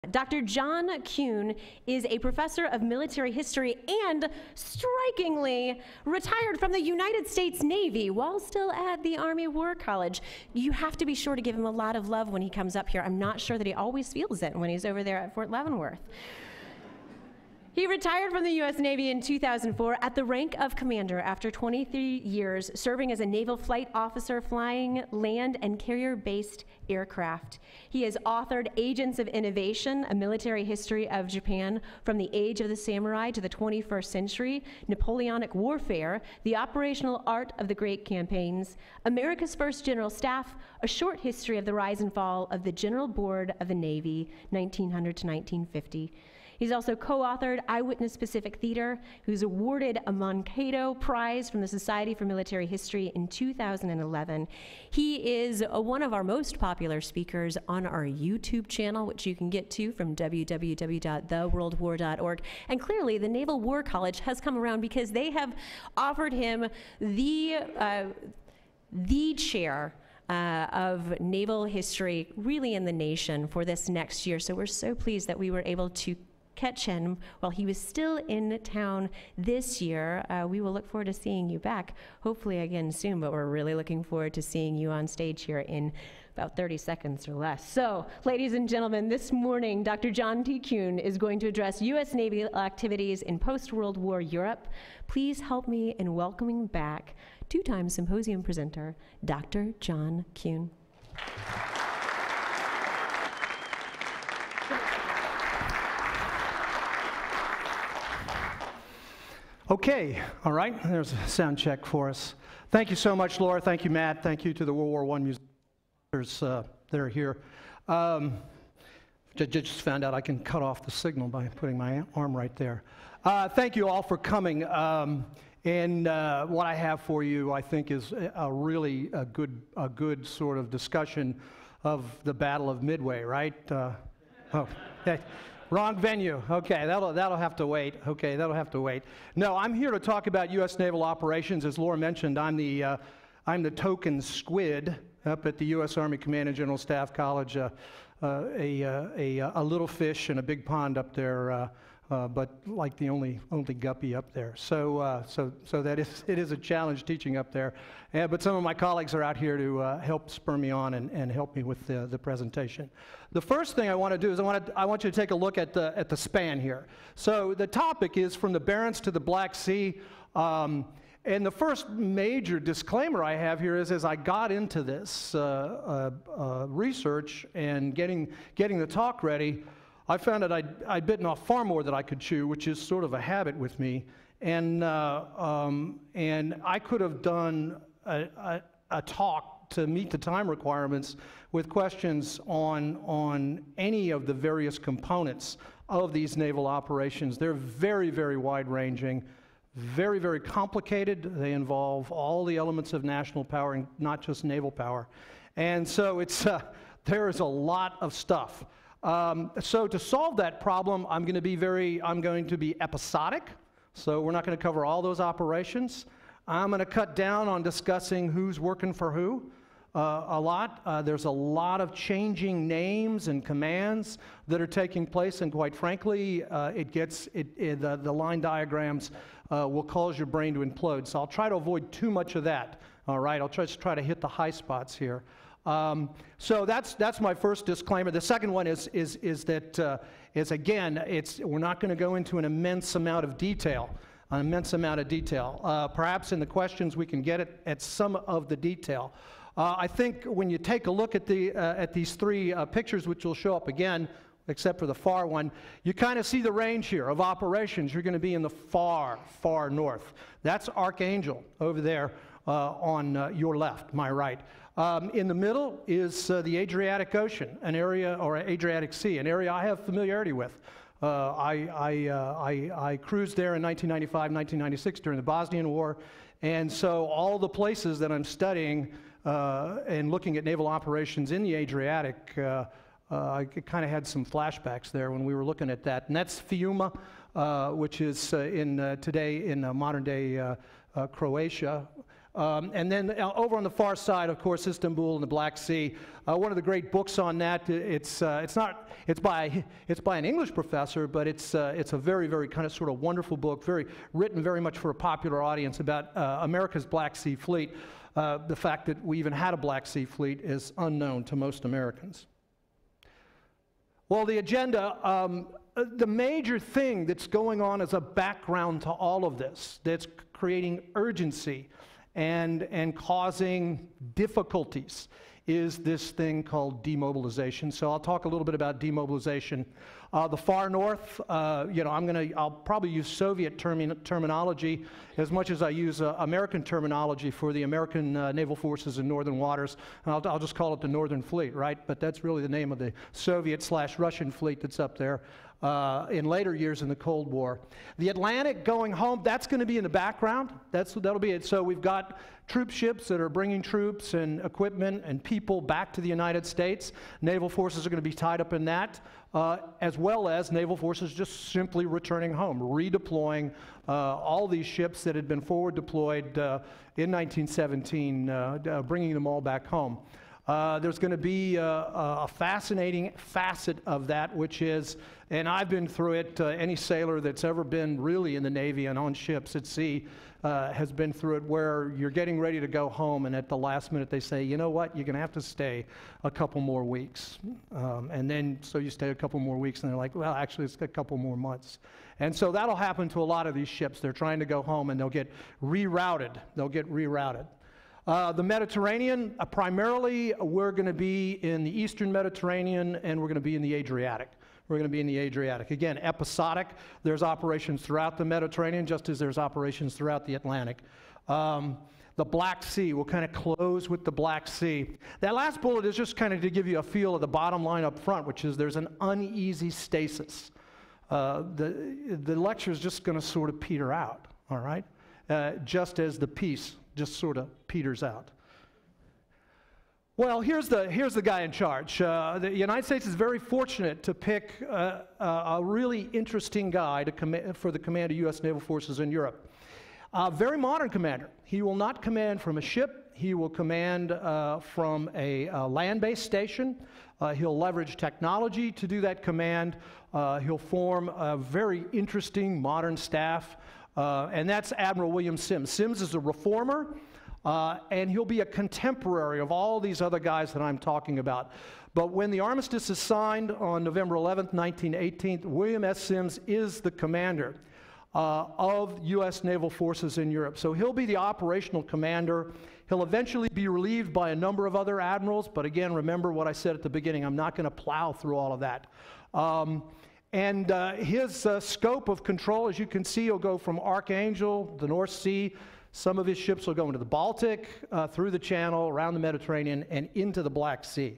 Dr. John Kuehn is a professor of military history and, strikingly, retired from the United States Navy while still at the Army War College. You have to be sure to give him a lot of love when he comes up here. I'm not sure that he always feels it when he's over there at Fort Leavenworth. He retired from the U.S. Navy in 2004 at the rank of commander after 23 years serving as a naval flight officer flying land and carrier-based aircraft. He has authored Agents of Innovation, A Military History of Japan from the Age of the Samurai to the 21st Century, Napoleonic Warfare, The Operational Art of the Great Campaigns, America's First General Staff, A Short History of the Rise and Fall of the General Board of the Navy, 1900 to 1950. He's also co-authored Eyewitness Pacific Theater, who's awarded a Mankato Prize from the Society for Military History in 2011. He is one of our most popular speakers on our YouTube channel, which you can get to from www.theworldwar.org. And clearly, the Naval War College has come around because they have offered him the chair of naval history really in the nation for this next year. So we're so pleased that we were able to catch him while he was still in town this year. We will look forward to seeing you back, hopefully again soon, but we're really looking forward to seeing you on stage here in about 30 seconds or less. So, ladies and gentlemen, this morning, Dr. John T. Kuehn is going to address U.S. Navy activities in post-World War Europe. Please help me in welcoming back two-time symposium presenter, Dr. John Kuehn. Okay, all right, there's a sound check for us. Thank you so much, Laura. Thank you, Matt. Thank you to the World War I museums that are here. Just found out I can cut off the signal by putting my arm right there. Thank you all for coming. And what I have for you, I think, is a really good sort of discussion of the Battle of Midway, right? Wrong venue. Okay, that'll have to wait. Okay, that'll have to wait. No, I'm here to talk about U.S. naval operations. As Laura mentioned, I'm the token squid up at the U.S. Army Command and General Staff College, a little fish in a big pond up there, but like the only guppy up there. So it is a challenge teaching up there. But some of my colleagues are out here to help spur me on and help me with the presentation. The first thing I want to do is I want you to take a look at the span here. So the topic is from the Barents to the Black Sea. And the first major disclaimer I have here is as I got into this research and getting the talk ready, I found that I'd bitten off far more than I could chew, which is sort of a habit with me. And I could have done a talk to meet the time requirements with questions on any of the various components of these naval operations. They're very, very wide-ranging, very, very complicated. They involve all the elements of national power and not just naval power. And so there is a lot of stuff. So to solve that problem, I'm going to be episodic. So we're not going to cover all those operations. I'm going to cut down on discussing who's working for who a lot. There's a lot of changing names and commands that are taking place, and quite frankly, the line diagrams will cause your brain to implode. So I'll try to avoid too much of that. All right, I'll just try to hit the high spots here. So that's my first disclaimer. The second one is again, we're not going to go into an immense amount of detail. Perhaps in the questions we can get at some of the detail. I think when you take a look at these three pictures, which will show up again, except for the far one, you kind of see the range here of operations. You're going to be in the far, far north. That's Archangel over there on your left, my right. In the middle is the Adriatic Ocean, an area, or Adriatic Sea, an area I have familiarity with. I cruised there in 1995, 1996 during the Bosnian War, and so all the places that I'm studying and looking at naval operations in the Adriatic, I kind of had some flashbacks there when we were looking at that. And that's Fiume, which is today in modern-day Croatia. And then over on the far side, of course, Istanbul and the Black Sea. One of the great books on that. It's by an English professor, but it's a very, very kind of sort of wonderful book, written very much for a popular audience about America's Black Sea Fleet. The fact that we even had a Black Sea Fleet is unknown to most Americans. Well, the agenda, the major thing that's going on as a background to all of this, that's creating urgency and causing difficulties, is this thing called demobilization. So I'll talk a little bit about demobilization. The far north, I'll probably use Soviet terminology as much as I use American terminology for the American naval forces in northern waters. And I'll just call it the Northern Fleet, right? But that's really the name of the Soviet/Russian fleet that's up there in later years in the Cold War. The Atlantic going home, that's going to be in the background. That'll be it. So we've got troop ships that are bringing troops and equipment and people back to the United States. Naval forces are going to be tied up in that, as well as naval forces just simply returning home, redeploying all these ships that had been forward deployed in 1917, bringing them all back home. There's going to be a fascinating facet of that, which is, and I've been through it, any sailor that's ever been really in the Navy and on ships at sea has been through it, where you're getting ready to go home and at the last minute they say, you know what, you're going to have to stay a couple more weeks. And then, so you stay a couple more weeks and they're like, well, actually it's a couple more months. And so that'll happen to a lot of these ships. They're trying to go home and they'll get rerouted. The Mediterranean, primarily we're going to be in the Eastern Mediterranean and we're going to be in the Adriatic. Again, episodic. There's operations throughout the Mediterranean, just as there's operations throughout the Atlantic. The Black Sea, we'll kind of close with the Black Sea. That last bullet is just kind of to give you a feel of the bottom line up front, which is there's an uneasy stasis. The lecture is just going to sort of peter out, all right? Just as the peace just sort of peters out. Well, here's the guy in charge. The United States is very fortunate to pick a really interesting guy for the command of U.S. naval forces in Europe. A very modern commander. He will not command from a ship. He will command from a land-based station. He'll leverage technology to do that command. He'll form a very interesting modern staff, and that's Admiral William Sims. Sims is a reformer. And he'll be a contemporary of all these other guys that I'm talking about. But when the armistice is signed on November 11th, 1918, William S. Sims is the commander of U.S. naval forces in Europe. So he'll be the operational commander. He'll eventually be relieved by a number of other admirals, but again, remember what I said at the beginning, I'm not going to plow through all of that. His scope of control, as you can see, will go from Archangel, the North Sea. Some of his ships will go into the Baltic, through the Channel, around the Mediterranean, and into the Black Sea.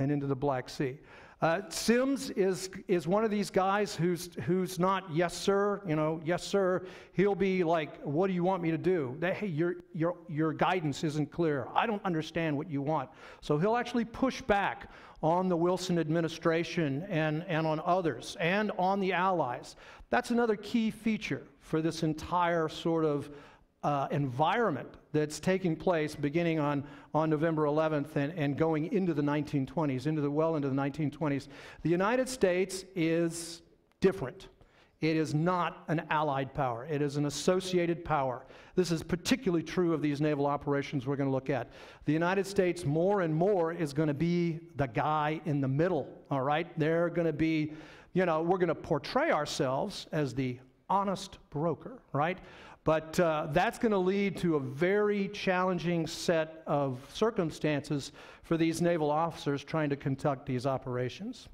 Sims is one of these guys who's not yes sir, yes sir. He'll be like, what do you want me to do? Hey, your guidance isn't clear. I don't understand what you want. So he'll actually push back on the Wilson administration and on others and on the Allies. That's another key feature for this entire sort of environment that's taking place beginning on November 11th and going into the 1920s, well into the 1920s. The United States is different. It is not an allied power. It is an associated power. This is particularly true of these naval operations we're going to look at. The United States more and more is going to be the guy in the middle, all right? They're going to be, we're going to portray ourselves as the honest broker, right? But that's going to lead to a very challenging set of circumstances for these naval officers trying to conduct these operations.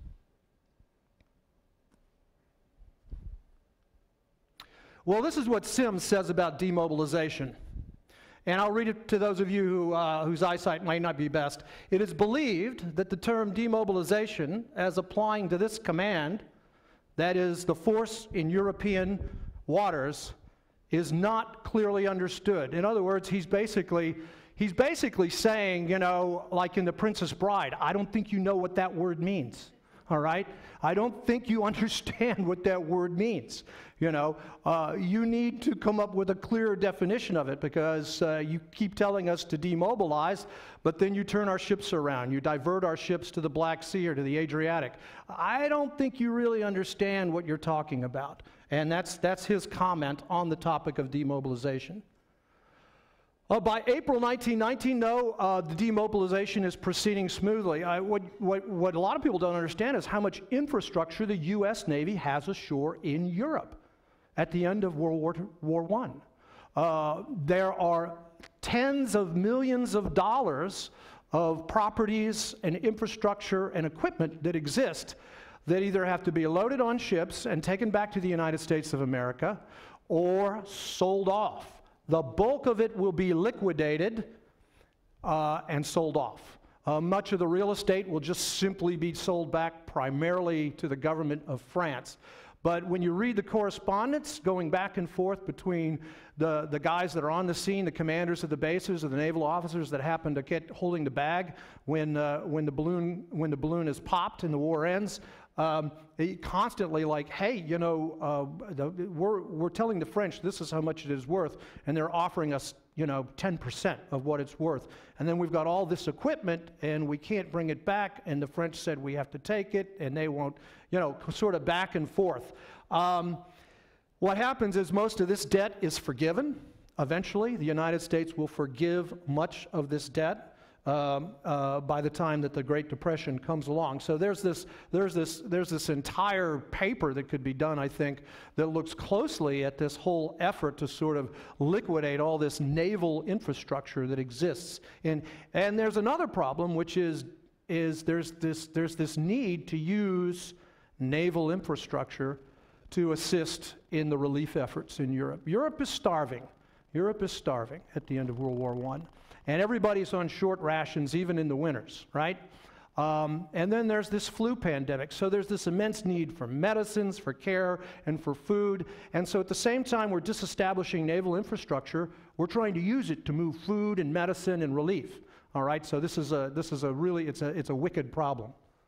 Well, this is what Sims says about demobilization. And I'll read it to those of you whose eyesight might not be best. It is believed that the term demobilization, as applying to this command, that is the force in European waters, is not clearly understood. In other words, he's basically saying, like in The Princess Bride, I don't think you know what that word means. all right? I don't think you understand what that word means. You know, you need to come up with a clearer definition of it, because you keep telling us to demobilize, but then you turn our ships around. You divert our ships to the Black Sea or to the Adriatic. I don't think you really understand what you're talking about. And that's his comment on the topic of demobilization. By April 1919, though, the demobilization is proceeding smoothly. What a lot of people don't understand is how much infrastructure the U.S. Navy has ashore in Europe at the end of World War I. There are tens of millions of dollars of properties and infrastructure and equipment that exist that either have to be loaded on ships and taken back to the United States of America or sold off. The bulk of it will be liquidated and sold off. Much of the real estate will just simply be sold back primarily to the government of France. But when you read the correspondence going back and forth between the guys that are on the scene, the commanders of the bases, or the naval officers that happen to get holding the bag when the balloon is popped and the war ends, constantly like, hey, you know, we're telling the French this is how much it is worth, and they're offering us, you know, 10% of what it's worth. And then we've got all this equipment, and we can't bring it back, and the French said we have to take it, and they won't, you know, sort of back and forth. What happens is most of this debt is forgiven. Eventually, the United States will forgive much of this debt by the time that the Great Depression comes along. So there's this entire paper that could be done, I think, that looks closely at this whole effort to sort of liquidate all this naval infrastructure that exists. And there's another problem, which is there's this need to use naval infrastructure to assist in the relief efforts in Europe. Europe is starving. Europe is starving at the end of World War I. And everybody's on short rations, even in the winters, right? And then there's this flu pandemic. So there's this immense need for medicines, for care, and for food. And so at the same time we're disestablishing naval infrastructure, we're trying to use it to move food and medicine and relief. All right, so this is a really, it's a wicked problem.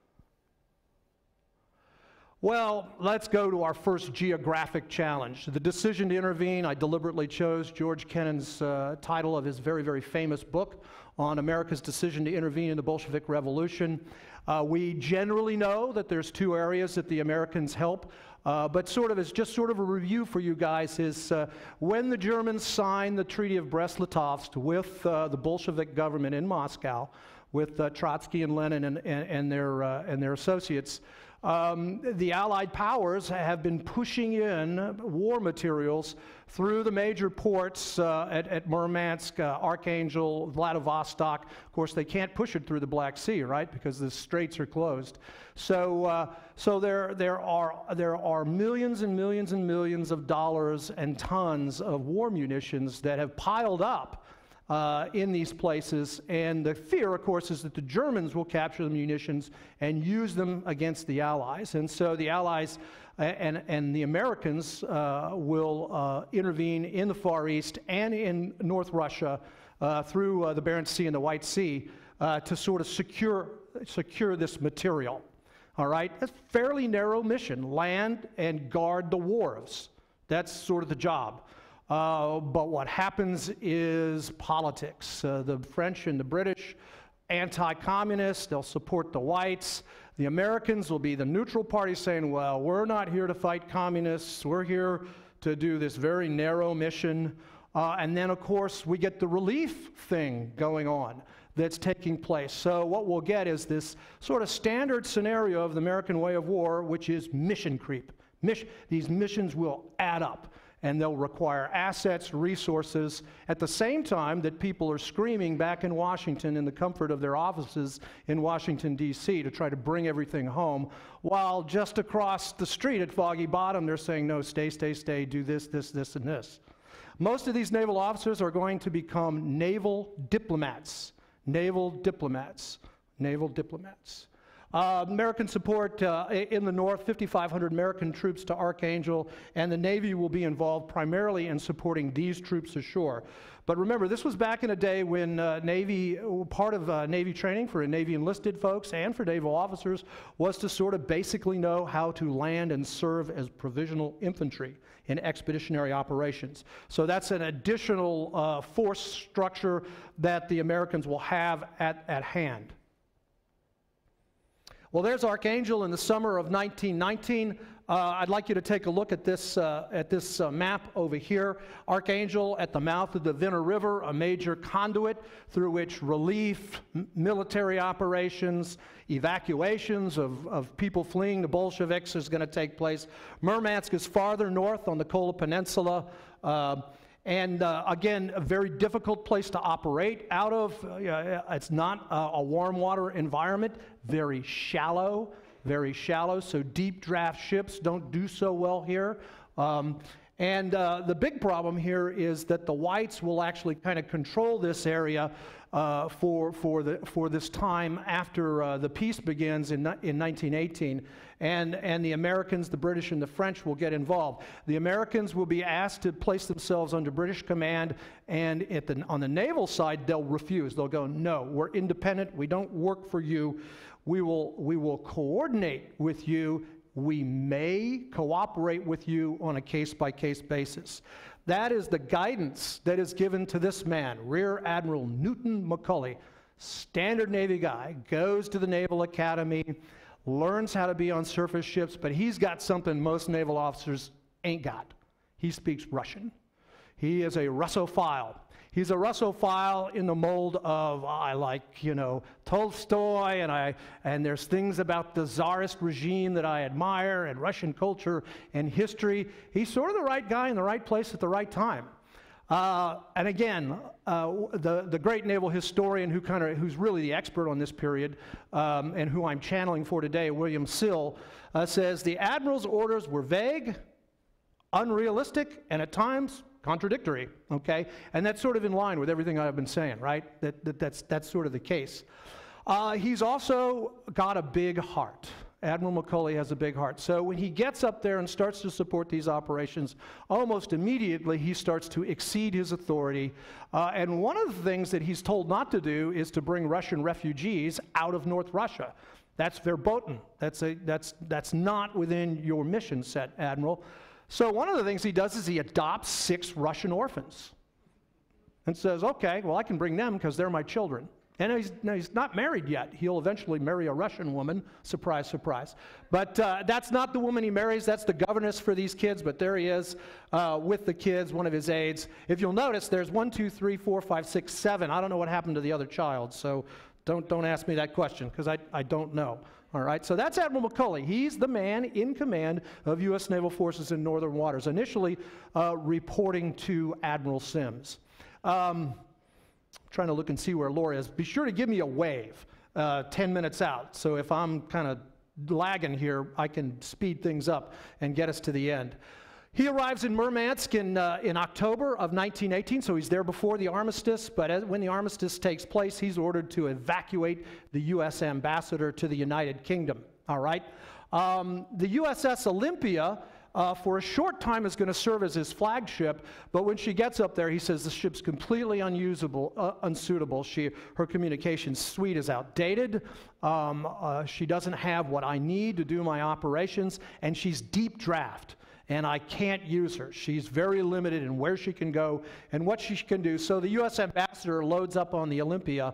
Well, let's go to our first geographic challenge. The decision to intervene. I deliberately chose George Kennan's title of his very, very famous book on America's decision to intervene in the Bolshevik Revolution. We generally know that there's two areas that the Americans help, but just sort of a review for you guys is when the Germans signed the Treaty of Brest-Litovsk with the Bolshevik government in Moscow, with Trotsky and Lenin and their associates. The Allied powers have been pushing in war materials through the major ports at Murmansk, Archangel, Vladivostok. Of course, they can't push it through the Black Sea, right, because the straits are closed. So there are millions and millions and millions of dollars and tons of war munitions that have piled up in these places, and the fear, of course, is that the Germans will capture the munitions and use them against the Allies. And so the Allies and the Americans will intervene in the Far East and in North Russia through the Barents Sea and the White Sea to sort of secure this material. All right, a fairly narrow mission: land and guard the wharves. That's sort of the job. But what happens is politics. The French and the British, anti-communist, they'll support the whites. The Americans will be the neutral party saying, well, we're not here to fight communists. We're here to do this very narrow mission. And then, of course, we get the relief thing going on that's taking place. So what we'll get is this sort of standard scenario of the American way of war, which is mission creep. These missions will add up, and they'll require assets, resources, at the same time that people are screaming back in Washington in the comfort of their offices in Washington, D.C. to try to bring everything home, while just across the street at Foggy Bottom, they're saying, no, stay, do this, and this. Most of these naval officers are going to become naval diplomats. Naval diplomats. American support in the north, 5,500 American troops to Archangel, and the Navy will be involved primarily in supporting these troops ashore. But remember, this was back in a day when part of Navy training for Navy enlisted folks and for naval officers was to sort of basically know how to land and serve as provisional infantry in expeditionary operations. So that's an additional force structure that the Americans will have at hand. Well, there's Archangel in the summer of 1919. I'd like you to take a look at this map over here. Archangel at the mouth of the Viner River, a major conduit through which relief, military operations, evacuations of people fleeing the Bolsheviks is going to take place. Murmansk is farther north on the Kola Peninsula. And again, a very difficult place to operate out of. It's not a warm water environment, very shallow, so deep draft ships don't do so well here. And the big problem here is that the whites will actually kind of control this area for this time after the peace begins in 1918. And the Americans, the British, and the French will get involved. The Americans will be asked to place themselves under British command, and on the naval side, they'll refuse. They'll go, no, we're independent, we don't work for you, we will coordinate with you, we may cooperate with you on a case-by-case basis. That is the guidance that is given to this man, Rear Admiral Newton McCulley, standard Navy guy, goes to the Naval Academy, learns how to be on surface ships, but he's got something most naval officers ain't got. He speaks Russian. He is a Russophile. He's a Russophile in the mold of, I like, Tolstoy, and there's things about the Tsarist regime that I admire, and Russian culture and history. He's sort of the right guy in the right place at the right time. And again, the great naval historian who's really the expert on this period, and who I'm channeling for today, William Sill, says the admiral's orders were vague, unrealistic, and at times contradictory. Okay, and that's sort of in line with everything I've been saying, right? That's sort of the case. He's also got a big heart. Admiral McCulley has a big heart. So when he gets up there and starts to support these operations, almost immediately he starts to exceed his authority. And one of the things that he's told not to do is to bring Russian refugees out of North Russia. That's verboten. That's not within your mission set, Admiral. So one of the things he does is he adopts 6 Russian orphans and says, okay, well, I can bring them because they're my children. And he's not married yet. He'll eventually marry a Russian woman. Surprise, surprise. But that's not the woman he marries. That's the governess for these kids. But there he is with the kids, one of his aides. If you'll notice, there's 1, 2, 3, 4, 5, 6, 7. I don't know what happened to the other child. So don't ask me that question because I don't know. All right, so that's Admiral McCulley. He's the man in command of U.S. naval forces in northern waters, initially reporting to Admiral Sims. Trying to look and see where Laura is. Be sure to give me a wave 10 minutes out. So if I'm kind of lagging here, I can speed things up and get us to the end. He arrives in Murmansk in October of 1918, so he's there before the armistice, but when the armistice takes place, he's ordered to evacuate the U.S. ambassador to the United Kingdom, all right? The USS Olympia, for a short time, is going to serve as his flagship, but when she gets up there, he says the ship's completely unsuitable. Her communication suite is outdated. She doesn't have what I need to do my operations, and she's deep draft. And I can't use her. She's very limited in where she can go and what she can do. So the U.S. ambassador loads up on the Olympia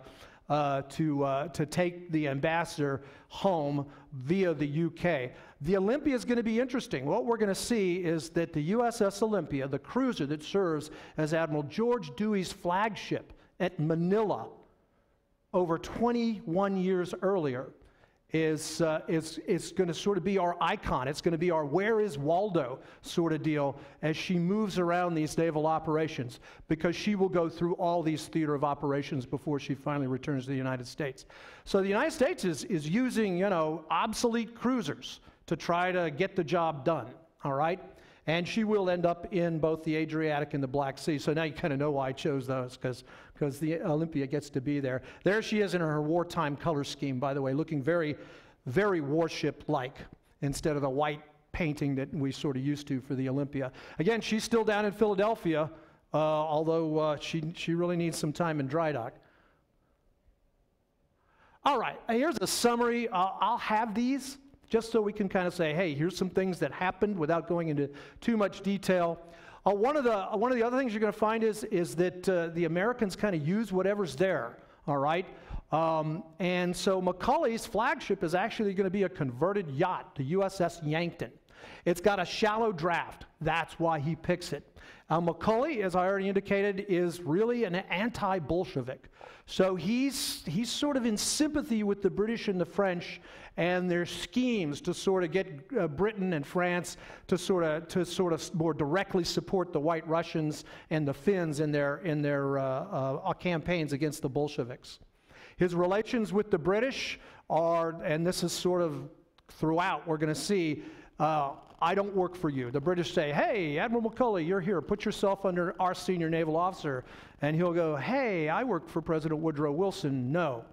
to take the ambassador home via the UK. The Olympia is going to be interesting. What we're going to see is that the USS Olympia, the cruiser that serves as Admiral George Dewey's flagship at Manila over 21 years earlier, is going to sort of be our icon. It's going to be our where is Waldo sort of deal as she moves around these naval operations, because she will go through all these theater of operations before she finally returns to the United States. So the United States is using, obsolete cruisers to try to get the job done, all right? And she will end up in both the Adriatic and the Black Sea. So now you kind of know why I chose those, because the Olympia gets to be there. There she is in her wartime color scheme, by the way, looking very, very warship-like, instead of the white painting that we sort of used to for the Olympia. Again, she's still down in Philadelphia, although she really needs some time in dry dock. All right, here's a summary. I'll have these just so we can kind of say, hey, here's some things that happened without going into too much detail. One of the other things you're going to find is that the Americans kind of use whatever's there, all right? And so Macaulay's flagship is actually going to be a converted yacht, the USS Yankton. It's got a shallow draft. That's why he picks it. Macaulay, as I already indicated, is really an anti-Bolshevik. So he's sort of in sympathy with the British and the French and their schemes to sort of get Britain and France to sort of more directly support the White Russians and the Finns in their campaigns against the Bolsheviks. His relations with the British are, and this is sort of throughout, we're going to see, I don't work for you. The British say, hey, Admiral Macaulay, you're here. Put yourself under our senior naval officer. And he'll go, hey, I work for President Woodrow Wilson. No.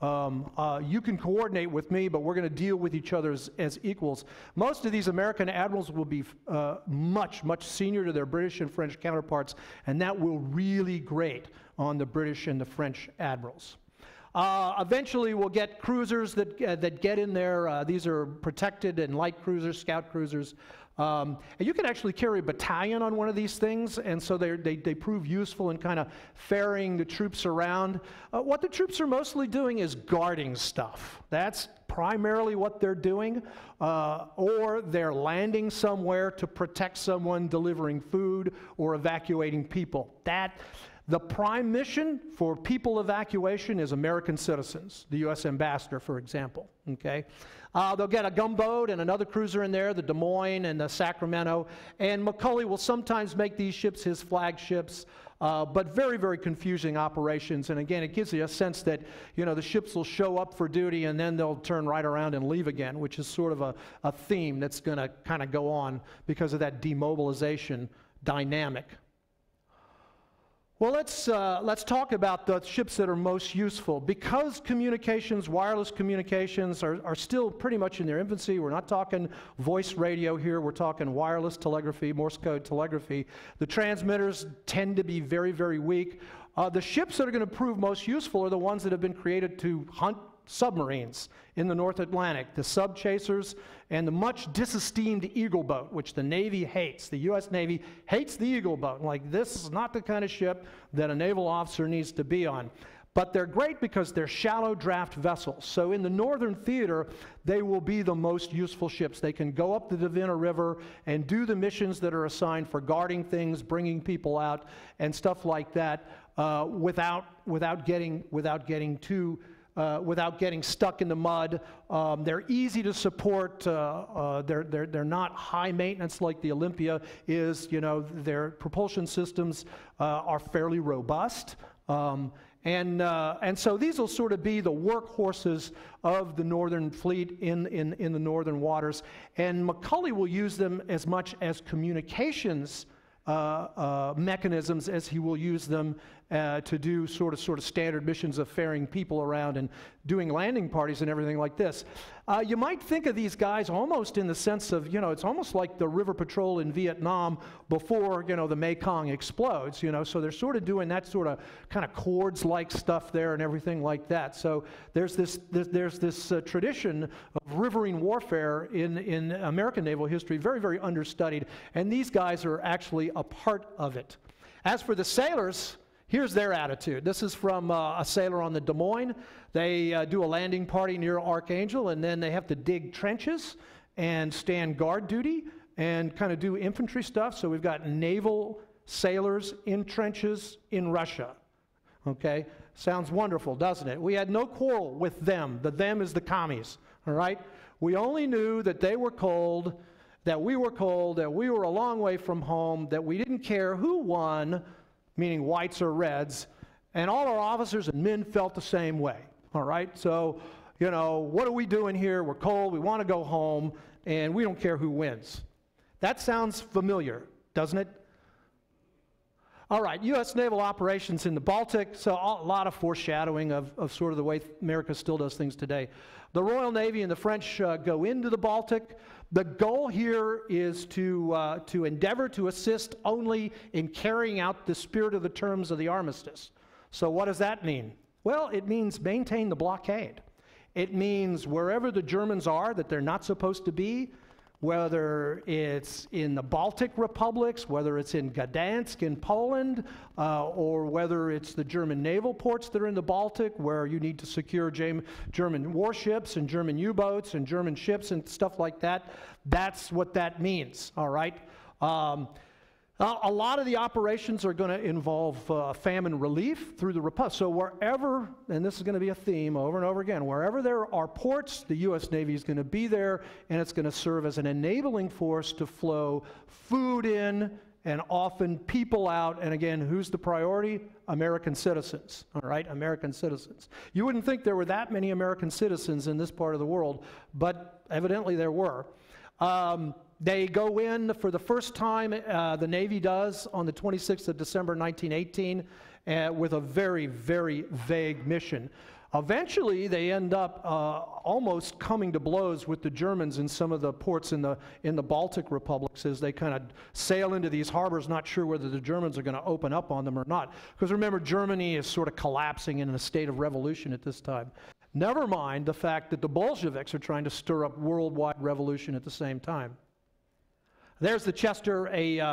You can coordinate with me, but we're going to deal with each other as equals. Most of these American admirals will be much, much senior to their British and French counterparts, and that will really grate on the British and the French admirals. Eventually, we'll get cruisers that get in there. These are protected and light cruisers, scout cruisers. And you can actually carry a battalion on one of these things, and so they prove useful in kind of ferrying the troops around. What the troops are mostly doing is guarding stuff. That's primarily what they're doing, or they're landing somewhere to protect someone delivering food or evacuating people. The prime mission for people evacuation is American citizens, the U.S. ambassador, for example, okay? They'll get a gunboat and another cruiser in there, the Des Moines and the Sacramento, and Macaulay will sometimes make these ships his flagships, but very, very confusing operations. And again, it gives you a sense that, you know, the ships will show up for duty and then they'll turn right around and leave again, which is sort of a theme that's going to kind of go on because of that demobilization dynamic. Well, let's talk about the ships that are most useful. Because communications, wireless communications, are still pretty much in their infancy. We're not talking voice radio here. We're talking wireless telegraphy, Morse code telegraphy. The transmitters tend to be very, very weak. The ships that are going to prove most useful are the ones that have been created to hunt submarines in the North Atlantic, the sub chasers and the much disesteemed Eagle boat, which the Navy hates. The U.S. Navy hates the Eagle boat. Like, this is not the kind of ship that a naval officer needs to be on. But they're great because they're shallow draft vessels. So in the northern theater, they will be the most useful ships. They can go up the Davina River and do the missions that are assigned for guarding things, bringing people out, and stuff like that without getting stuck in the mud. They're easy to support. They're not high maintenance like the Olympia is. You know, their propulsion systems are fairly robust. And so these will sort of be the workhorses of the Northern Fleet in the northern waters. And Macaulay will use them as much as communications mechanisms as he will use them to do sort of standard missions of ferrying people around and doing landing parties and everything like this. You might think of these guys almost in the sense of, you know, it's almost like the river patrol in Vietnam before, you know, the Mekong explodes, you know, so they're sort of doing that sort of kind of cords-like stuff there and everything like that. So there's this tradition of riverine warfare in American naval history, very, very understudied, and these guys are actually a part of it. As for the sailors, here's their attitude. This is from a sailor on the Des Moines. They do a landing party near Archangel, and then they have to dig trenches and stand guard duty and kind of do infantry stuff. So we've got naval sailors in trenches in Russia. Okay? Sounds wonderful, doesn't it? We had no quarrel with them. The them is the commies. All right? We only knew that they were cold, that we were cold, that we were a long way from home, that we didn't care who won, meaning whites or reds, and all our officers and men felt the same way, all right? So, you know, what are we doing here? We're cold, we want to go home, and we don't care who wins. That sounds familiar, doesn't it? All right, U.S. naval operations in the Baltic, so a lot of foreshadowing of sort of the way America still does things today. The Royal Navy and the French go into the Baltic. The goal here is to endeavor to assist only in carrying out the spirit of the terms of the armistice. So what does that mean? Well, it means maintain the blockade. It means wherever the Germans are that they're not supposed to be, whether it's in the Baltic republics, whether it's in Gdansk in Poland, or whether it's the German naval ports that are in the Baltic where you need to secure German warships and German U-boats and German ships and stuff like that. That's what that means, all right? A lot of the operations are going to involve famine relief through the Republic. So wherever, and this is going to be a theme over and over again, wherever there are ports, the U.S. Navy is going to be there, and it's going to serve as an enabling force to flow food in and often people out. And again, who's the priority? American citizens, all right? American citizens. You wouldn't think there were that many American citizens in this part of the world, but evidently there were. They go in for the first time, the Navy does, on the 26th of December 1918 with a very, very vague mission. Eventually, they end up almost coming to blows with the Germans in some of the ports in the Baltic republics as they kind of sail into these harbors, not sure whether the Germans are going to open up on them or not. Because remember, Germany is sort of collapsing in a state of revolution at this time. Never mind the fact that the Bolsheviks are trying to stir up worldwide revolution at the same time. There's the Chester,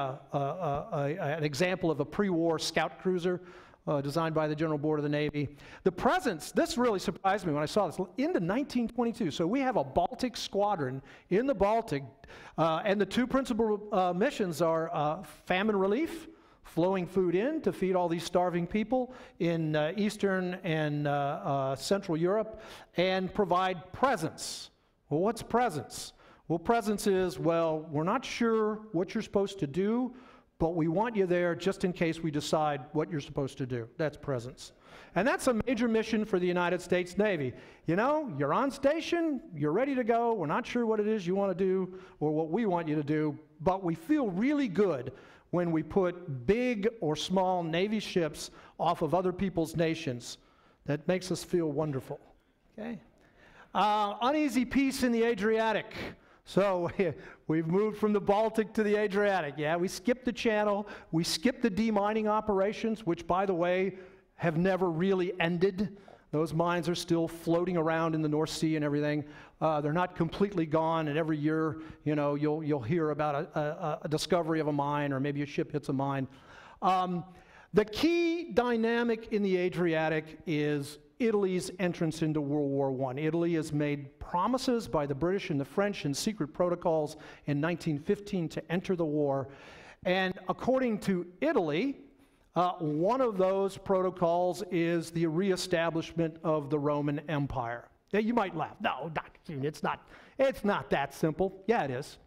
an example of a pre-war scout cruiser designed by the General Board of the Navy. The presence, this really surprised me when I saw this, into 1922. So we have a Baltic squadron in the Baltic, and the two principal missions are famine relief, flowing food in to feed all these starving people in Eastern and Central Europe, and provide presence. Well, what's presence? Well, presence is, well, we're not sure what you're supposed to do, but we want you there just in case we decide what you're supposed to do. That's presence. And that's a major mission for the United States Navy. You know, you're on station, you're ready to go, we're not sure what it is you want to do or what we want you to do, but we feel really good when we put big or small Navy ships off of other people's nations. That makes us feel wonderful. Okay? Uneasy peace in the Adriatic. So we've moved from the Baltic to the Adriatic. Yeah, we skipped the Channel. We skipped the demining operations, which, by the way, have never really ended. Those mines are still floating around in the North Sea and everything. They're not completely gone, and every year, you know, you'll hear about a discovery of a mine, or maybe a ship hits a mine. The key dynamic in the Adriatic is Italy's entrance into World War I. Italy has made promises by the British and the French in secret protocols in 1915 to enter the war. And according to Italy, one of those protocols is the reestablishment of the Roman Empire. Now, you might laugh. No, it's not that simple. Yeah, it is.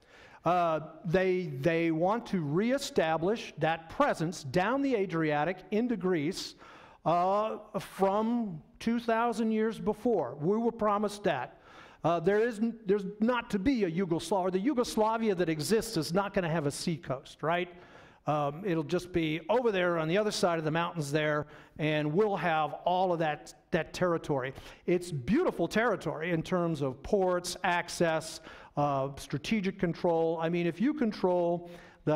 They want to reestablish that presence down the Adriatic into Greece from 2,000 years before. We were promised that. There's not to be a Yugoslavia. Or the Yugoslavia that exists is not going to have a seacoast, right? It'll just be over there on the other side of the mountains there, and we'll have all of that territory. It's beautiful territory in terms of ports, access, strategic control. I mean, if you control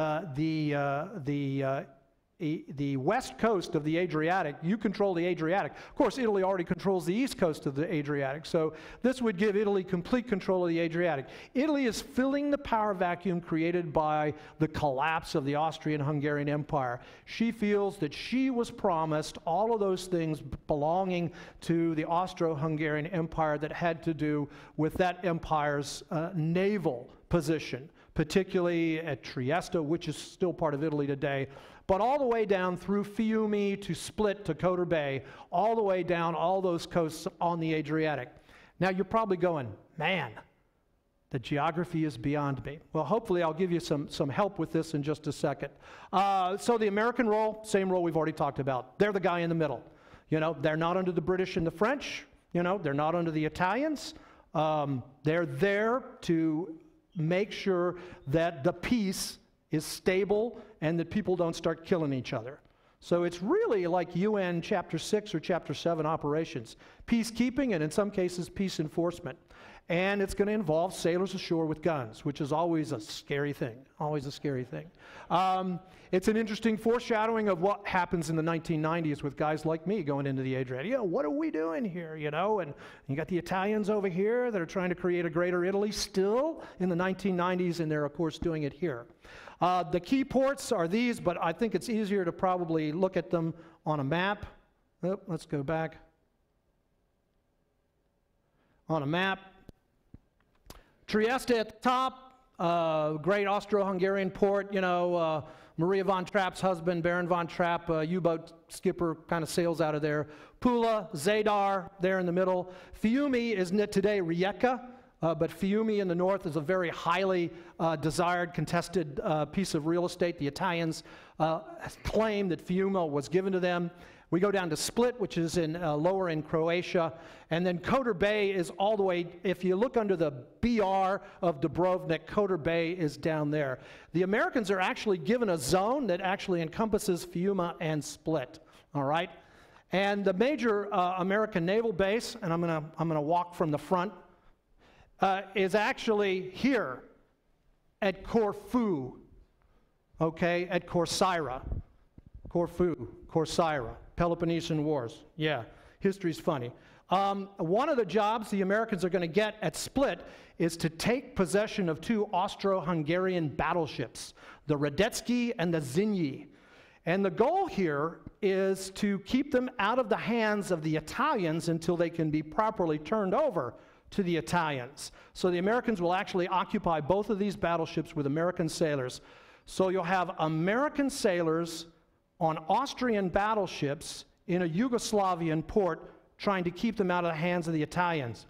the west coast of the Adriatic, you control the Adriatic. Of course, Italy already controls the east coast of the Adriatic, so this would give Italy complete control of the Adriatic. Italy is filling the power vacuum created by the collapse of the Austrian-Hungarian Empire. She feels that she was promised all of those things belonging to the Austro-Hungarian Empire that had to do with that empire's naval position, particularly at Trieste, which is still part of Italy today, but all the way down through Fiume to Split to Kotor Bay, all the way down all those coasts on the Adriatic. Now you're probably going, man, the geography is beyond me. Well, hopefully I'll give you some help with this in just a second. So the American role, same role we've already talked about. They're the guy in the middle. You know, they're not under the British and the French. You know, they're not under the Italians. They're there to make sure that the peace is stable and that people don't start killing each other. So it's really like UN Chapter 6 or Chapter 7 operations. Peacekeeping and in some cases peace enforcement. And it's going to involve sailors ashore with guns, which is always a scary thing, always a scary thing. It's an interesting foreshadowing of what happens in the 1990s with guys like me going into the Adriatic. You know, what are we doing here, you know? And you got the Italians over here that are trying to create a greater Italy still in the 1990s, and they're, of course, doing it here. The key ports are these, but I think it's easier to probably look at them on a map. Oh, let's go back. On a map. Trieste at the top, great Austro-Hungarian port, you know, Maria von Trapp's husband, Baron von Trapp, U-boat skipper, kind of sails out of there. Pula, Zadar, there in the middle. Fiume is today Rijeka, but Fiume in the north is a very highly desired, contested piece of real estate. The Italians claim that Fiume was given to them. We go down to Split, which is in lower in Croatia, and then Kotor Bay is all the way, if you look under the BR of Dubrovnik, Kotor Bay is down there. The Americans are actually given a zone that actually encompasses Fiume and Split, all right? And the major American naval base, and I'm gonna walk from the front, is actually here at Corfu, okay, at Corcyra. Corfu, Corcyra, Peloponnesian Wars. Yeah, history's funny. One of the jobs the Americans are going to get at Split is to take possession of two Austro-Hungarian battleships, the Radetzky and the Zhinyi. And the goal here is to keep them out of the hands of the Italians until they can be properly turned over to the Italians. So the Americans will actually occupy both of these battleships with American sailors. So you'll have American sailors on Austrian battleships in a Yugoslavian port trying to keep them out of the hands of the Italians.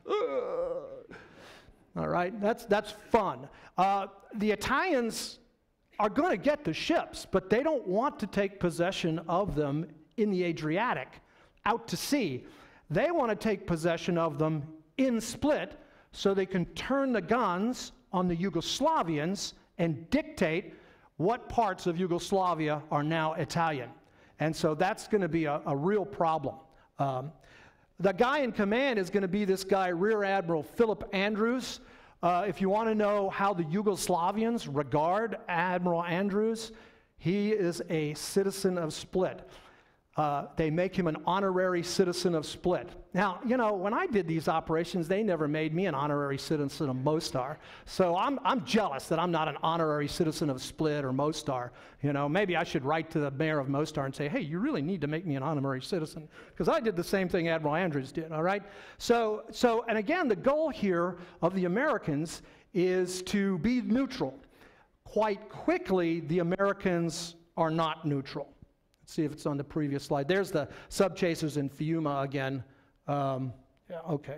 All right, that's fun. The Italians are going to get the ships, but they don't want to take possession of them in the Adriatic, out to sea. They want to take possession of them in Split so they can turn the guns on the Yugoslavians and dictate what parts of Yugoslavia are now Italian. And so that's going to be a real problem. The guy in command is going to be this guy, Rear Admiral Philip Andrews. If you want to know how the Yugoslavians regard Admiral Andrews, he is a citizen of Split. They make him an honorary citizen of Split. Now, you know, when I did these operations, they never made me an honorary citizen of Mostar. So I'm jealous that I'm not an honorary citizen of Split or Mostar. You know, maybe I should write to the mayor of Mostar and say, hey, you really need to make me an honorary citizen, because I did the same thing Admiral Andrews did, all right? So, and again, the goal here of the Americans is to be neutral. Quite quickly, the Americans are not neutral. Let's see if it's on the previous slide. There's the subchasers in Fiume again. Yeah, okay.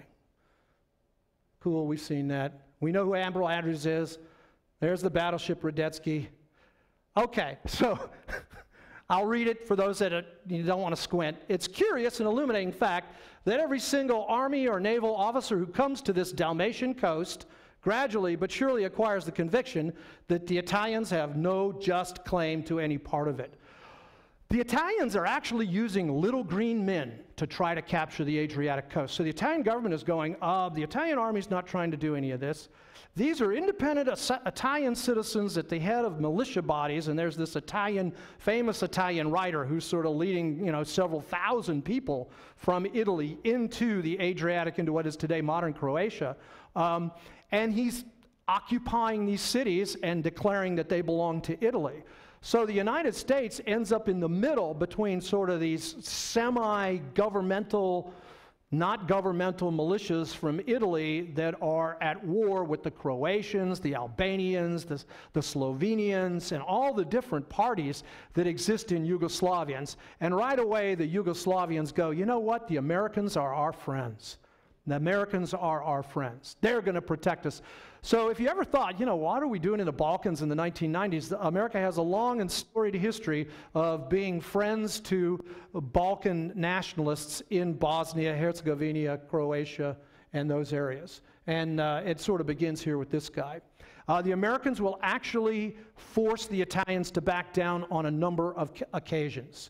Cool, we've seen that. We know who Admiral Andrews is. There's the battleship Radetzky. Okay, so I'll read it for those that you don't want to squint. It's curious and illuminating fact that every single Army or naval officer who comes to this Dalmatian coast gradually but surely acquires the conviction that the Italians have no just claim to any part of it. The Italians are actually using little green men to try to capture the Adriatic coast. So the Italian government is going, the Italian army's not trying to do any of this. These are independent Italian citizens at the head of militia bodies, and there's this famous Italian writer who's sort of leading, you know, several thousand people from Italy into the Adriatic, into what is today modern Croatia. And he's occupying these cities and declaring that they belong to Italy. So the United States ends up in the middle between sort of these semi-governmental, not governmental militias from Italy that are at war with the Croatians, the Albanians, the Slovenians, and all the different parties that exist in Yugoslavians. And right away, the Yugoslavians go, you know what? The Americans are our friends. The Americans are our friends. They're going to protect us. So if you ever thought, you know, what are we doing in the Balkans in the 1990s? America has a long and storied history of being friends to Balkan nationalists in Bosnia, Herzegovina, Croatia, and those areas. And it sort of begins here with this guy. The Americans will actually force the Italians to back down on a number of occasions.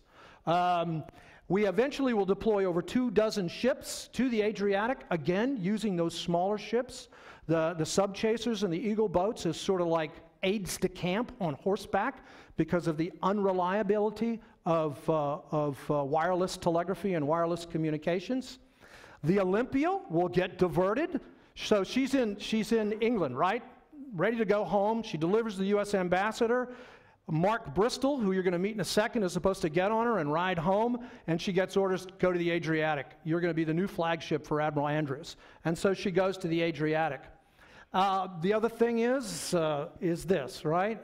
We eventually will deploy over 24 ships to the Adriatic, again, using those smaller ships. The sub-chasers and the Eagle boats is sort of like aides de camp on horseback because of the unreliability of wireless telegraphy and wireless communications. The Olympia will get diverted. So she's in England, right? Ready to go home. She delivers the U.S. ambassador. Mark Bristol, who you're going to meet in a second, is supposed to get on her and ride home, and she gets orders to go to the Adriatic. You're going to be the new flagship for Admiral Andrews. And so she goes to the Adriatic. The other thing is this, right?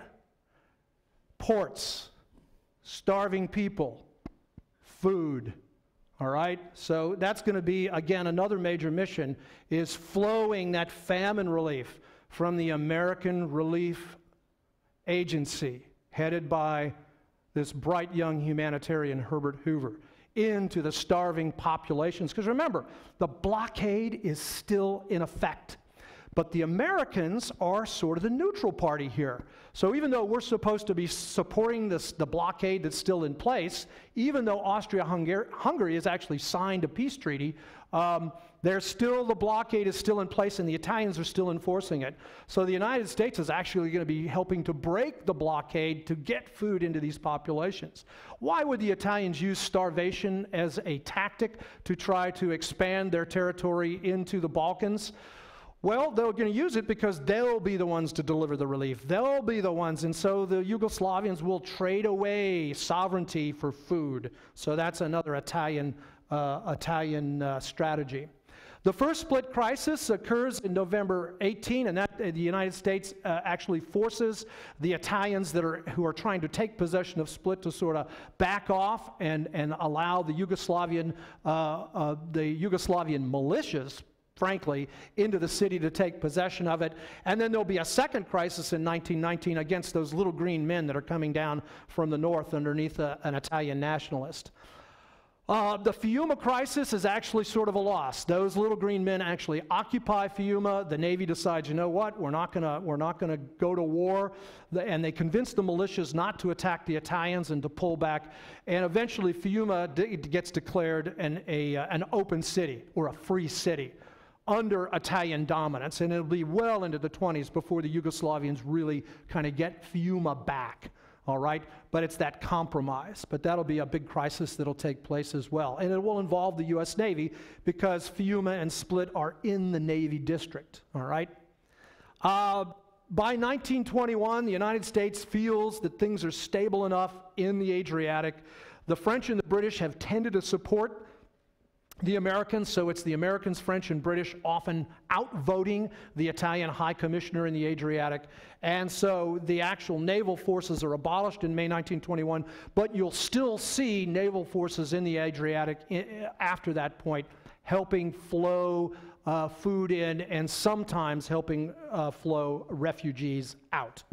Ports, starving people, food, all right? So that's going to be, again, another major mission, is flowing that famine relief from the American Relief Agency, headed by this bright young humanitarian Herbert Hoover, into the starving populations. Because remember, the blockade is still in effect. But the Americans are sort of the neutral party here. So even though we're supposed to be supporting the blockade that's still in place, even though Austria-Hungary has actually signed a peace treaty, the blockade is still in place and the Italians are still enforcing it. So the United States is actually going to be helping to break the blockade to get food into these populations. Why would the Italians use starvation as a tactic to try to expand their territory into the Balkans? Well, they're going to use it because they'll be the ones to deliver the relief. They'll be the ones, and so the Yugoslavians will trade away sovereignty for food. So that's another Italian strategy. The first Split crisis occurs in November 18, and that the United States actually forces the Italians who are trying to take possession of Split to sort of back off and allow the Yugoslavian militias, frankly, into the city to take possession of it. And then there'll be a second crisis in 1919 against those little green men that are coming down from the north underneath an Italian nationalist. The Fiume crisis is actually sort of a loss. Those little green men actually occupy Fiume. The Navy decides, you know what, we're not gonna go to war, and they convince the militias not to attack the Italians and to pull back. And eventually, Fiume gets declared an open city or a free city under Italian dominance, and it'll be well into the 20s before the Yugoslavians really kind of get Fiume back. All right, but it's that compromise. But that'll be a big crisis that'll take place as well. And it will involve the U.S. Navy because Fiume and Split are in the Navy district, all right? By 1921, the United States feels that things are stable enough in the Adriatic. The French and the British have tended to support the Americans, so it's the Americans, French, and British often outvoting the Italian High Commissioner in the Adriatic. And so the actual naval forces are abolished in May 1921, but you'll still see naval forces in the Adriatic after that point, helping flow food in and sometimes helping flow refugees out.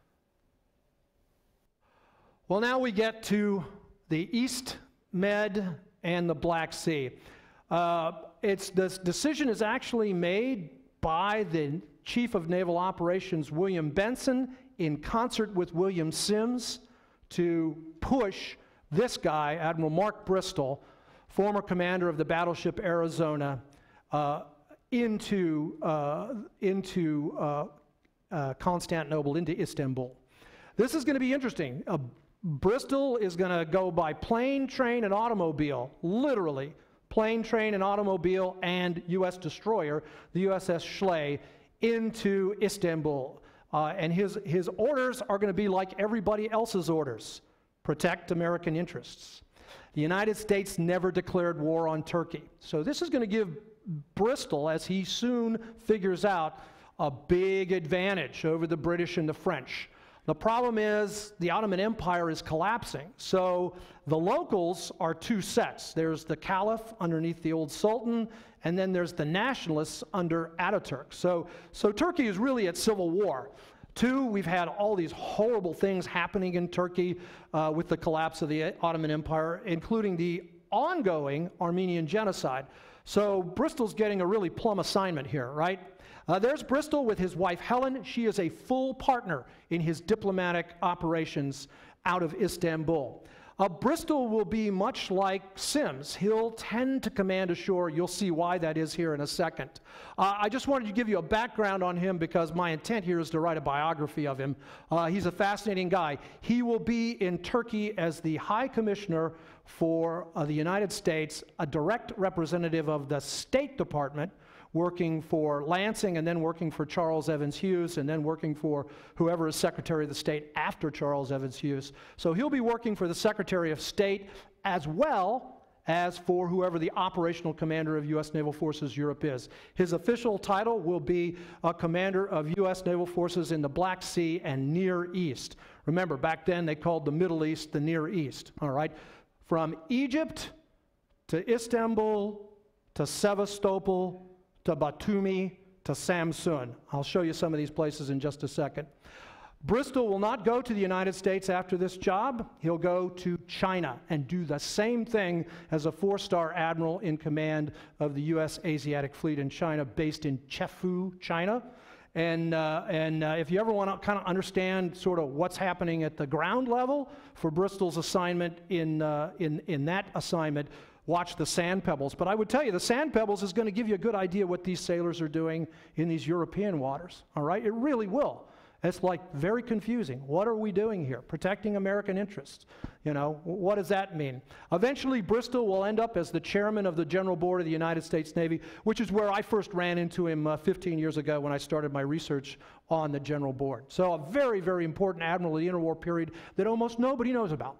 Well, now we get to the East Med and the Black Sea. This decision is actually made by the Chief of Naval Operations, William Benson, in concert with William Sims, to push this guy, Admiral Mark Bristol, former commander of the battleship Arizona, into Constantinople, into Istanbul. This is going to be interesting. Bristol is going to go by plane, train, and automobile, literally. Plane, train, and automobile, and U.S. destroyer, the USS Schley, into Istanbul. And his orders are going to be like everybody else's orders: protect American interests. The United States never declared war on Turkey. So this is going to give Bristol, as he soon figures out, a big advantage over the British and the French. The problem is the Ottoman Empire is collapsing. So the locals are two sets. There's the Caliph underneath the old Sultan, and then there's the nationalists under Ataturk. So Turkey is really at civil war. Two, we've had all these horrible things happening in Turkey with the collapse of the Ottoman Empire, including the ongoing Armenian genocide. So Bristol's getting a really plum assignment here, right? There's Bristol with his wife Helen. She is a full partner in his diplomatic operations out of Istanbul. Bristol will be much like Sims. He'll tend to command ashore. You'll see why that is here in a second. I just wanted to give you a background on him because my intent here is to write a biography of him. He's a fascinating guy. He will be in Turkey as the High Commissioner for the United States, a direct representative of the State Department, working for Lansing and then working for Charles Evans Hughes and then working for whoever is Secretary of the State after Charles Evans Hughes. So he'll be working for the Secretary of State as well as for whoever the operational commander of U.S. Naval Forces Europe is. His official title will be Commander of U.S. Naval Forces in the Black Sea and Near East. Remember, back then they called the Middle East the Near East, all right? From Egypt to Istanbul to Sevastopol to Batumi to Samsun. I'll show you some of these places in just a second. Bristol will not go to the United States after this job. He'll go to China and do the same thing as a 4-star admiral in command of the U.S. Asiatic Fleet in China, based in Chefoo, China. And if you ever want to kind of understand sort of what's happening at the ground level for Bristol's assignment in that assignment, watch the Sand Pebbles. But I would tell you, the Sand Pebbles is going to give you a good idea what these sailors are doing in these European waters, all right? It really will. It's like very confusing. What are we doing here? Protecting American interests. You know, what does that mean? Eventually, Bristol will end up as the chairman of the General Board of the United States Navy, which is where I first ran into him 15 years ago when I started my research on the General Board. So a very, very important admiral of the interwar period that almost nobody knows about.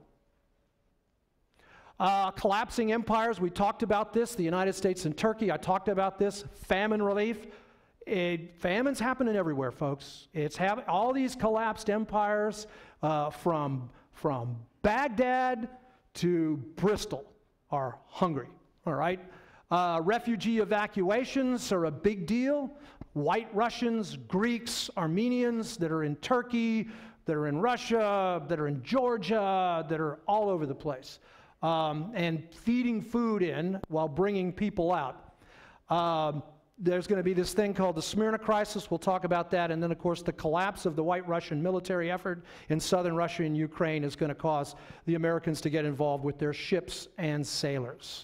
Collapsing empires, we talked about this, the United States and Turkey, I talked about this, famine relief. Famine's happening everywhere, folks. It's all these collapsed empires from Baghdad to Bristol are hungry, all right? Refugee evacuations are a big deal. White Russians, Greeks, Armenians that are in Turkey, that are in Russia, that are in Georgia, that are all over the place. And feeding food in while bringing people out. There's going to be this thing called the Smyrna crisis. We'll talk about that. And then, of course, the collapse of the White Russian military effort in southern Russia and Ukraine is going to cause the Americans to get involved with their ships and sailors.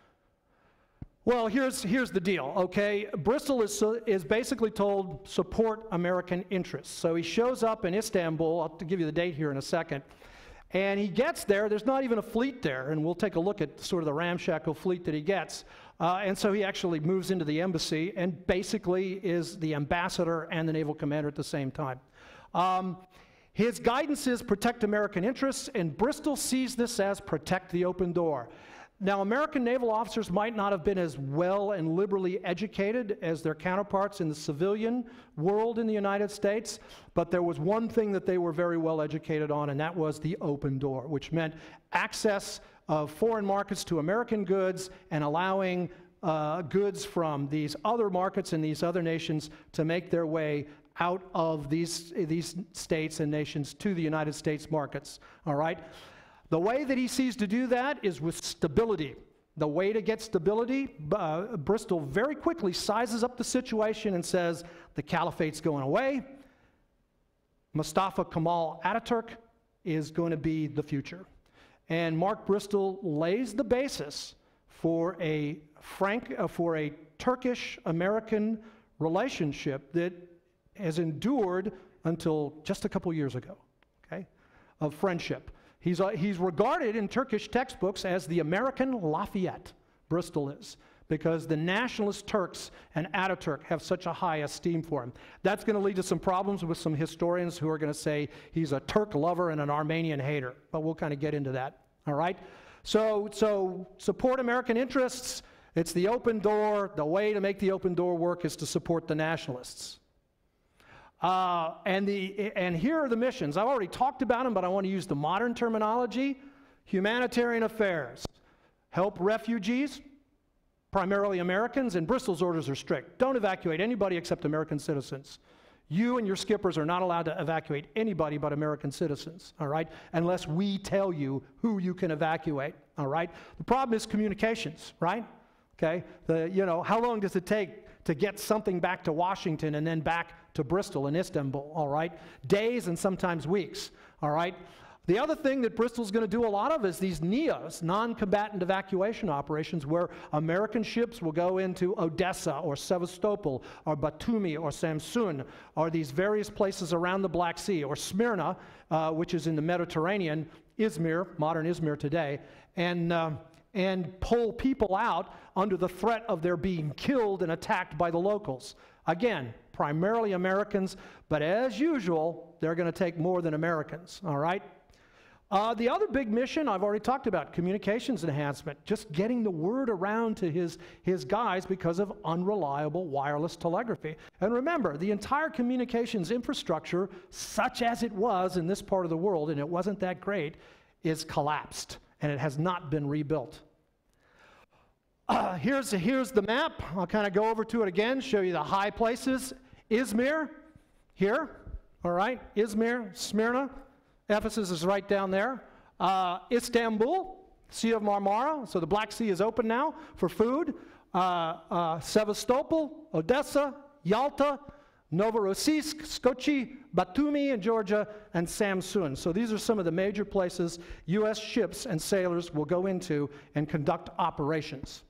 Well, here's the deal, okay? Bristol is basically told, support American interests. So he shows up in Istanbul. I'll give you the date here in a second. And he gets there, there's not even a fleet there, and we'll take a look at sort of the ramshackle fleet that he gets. And so he actually moves into the embassy and basically is the ambassador and the naval commander at the same time. His guidance is protect American interests, and Bristol sees this as protect the open door. Now, American naval officers might not have been as well and liberally educated as their counterparts in the civilian world in the United States, but there was one thing that they were very well educated on, and that was the open door, which meant access of foreign markets to American goods and allowing goods from these other markets and these other nations to make their way out of these states and nations to the United States markets, all right? The way that he sees to do that is with stability. The way to get stability, Bristol very quickly sizes up the situation and says, the caliphate's going away. Mustafa Kemal Ataturk is going to be the future. And Mark Bristol lays the basis for a Turkish-American relationship that has endured until just a couple years ago, okay, of friendship. He's regarded in Turkish textbooks as the American Lafayette, Bristol is, because the nationalist Turks and Ataturk have such a high esteem for him. That's going to lead to some problems with some historians who are going to say he's a Turk lover and an Armenian hater, but we'll kind of get into that, all right? So support American interests. It's the open door. The way to make the open door work is to support the nationalists. And here are the missions. I've already talked about them, but I want to use the modern terminology. Humanitarian affairs. Help refugees, primarily Americans, and Bristol's orders are strict. Don't evacuate anybody except American citizens. You and your skippers are not allowed to evacuate anybody but American citizens, all right, unless we tell you who you can evacuate, all right? The problem is communications, right? Okay, how long does it take to get something back to Washington and then back to Bristol and Istanbul, all right? Days and sometimes weeks, all right? The other thing that Bristol's going to do a lot of is these NEOs, non-combatant evacuation operations, where American ships will go into Odessa or Sevastopol or Batumi or Samsun or these various places around the Black Sea, or Smyrna, which is in the Mediterranean, Izmir, modern Izmir today, and pull people out under the threat of their being killed and attacked by the locals. Again, primarily Americans, but as usual, they're going to take more than Americans, all right? The other big mission I've already talked about, communications enhancement, just getting the word around to his guys because of unreliable wireless telegraphy. And remember, the entire communications infrastructure, such as it was in this part of the world, and it wasn't that great, is collapsed, and it has not been rebuilt. Here's the map. I'll kind of go over to it again, show you the high places. Izmir, here, all right, Izmir, Smyrna. Ephesus is right down there. Istanbul, Sea of Marmara, so the Black Sea is open now for food. Sevastopol, Odessa, Yalta, Novorossiysk, Sochi, Batumi in Georgia, and Samsun. So these are some of the major places U.S. ships and sailors will go into and conduct operations.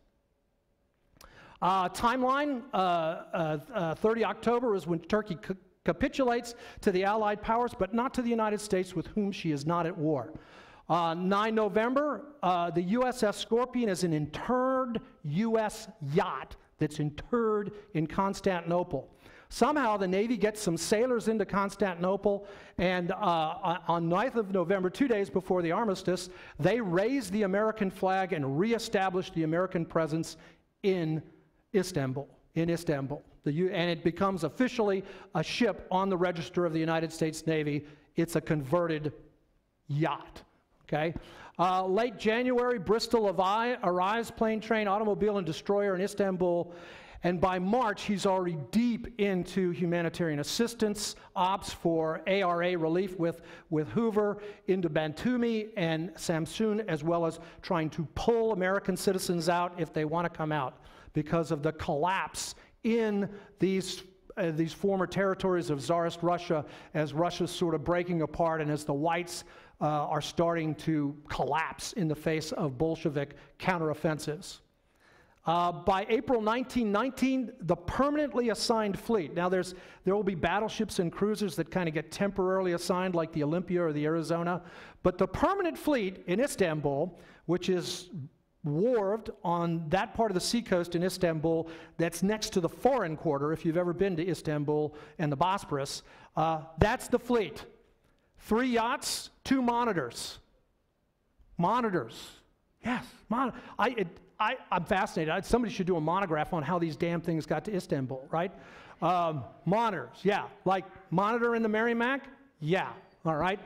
Timeline, 30 October is when Turkey capitulates to the Allied powers, but not to the United States, with whom she is not at war. 9 November, the USS Scorpion is an interred U.S. yacht that's interred in Constantinople. Somehow the Navy gets some sailors into Constantinople, and on 9th of November, 2 days before the armistice, they raise the American flag and reestablish the American presence in Istanbul. And it becomes officially a ship on the register of the United States Navy. It's a converted yacht, okay? Late January, Bristol arrives, plane, train, automobile, and destroyer in Istanbul. And by March, he's already deep into humanitarian assistance, ops for ARA relief with Hoover into Batumi and Samsun, as well as trying to pull American citizens out if they want to come out because of the collapse in these former territories of Tsarist Russia, as Russia's sort of breaking apart and as the whites are starting to collapse in the face of Bolshevik counteroffensives. By April 1919, the permanently assigned fleet. Now there will be battleships and cruisers that kind of get temporarily assigned, like the Olympia or the Arizona, but the permanent fleet in Istanbul, which is wharved on that part of the seacoast in Istanbul that's next to the foreign quarter, if you've ever been to Istanbul and the Bosporus, that's the fleet. 3 yachts, 2 monitors. Monitors. Yes, I'm fascinated. Somebody should do a monograph on how these damn things got to Istanbul, right? Monitors, yeah. Like Monitor in the Merrimack? Yeah, all right.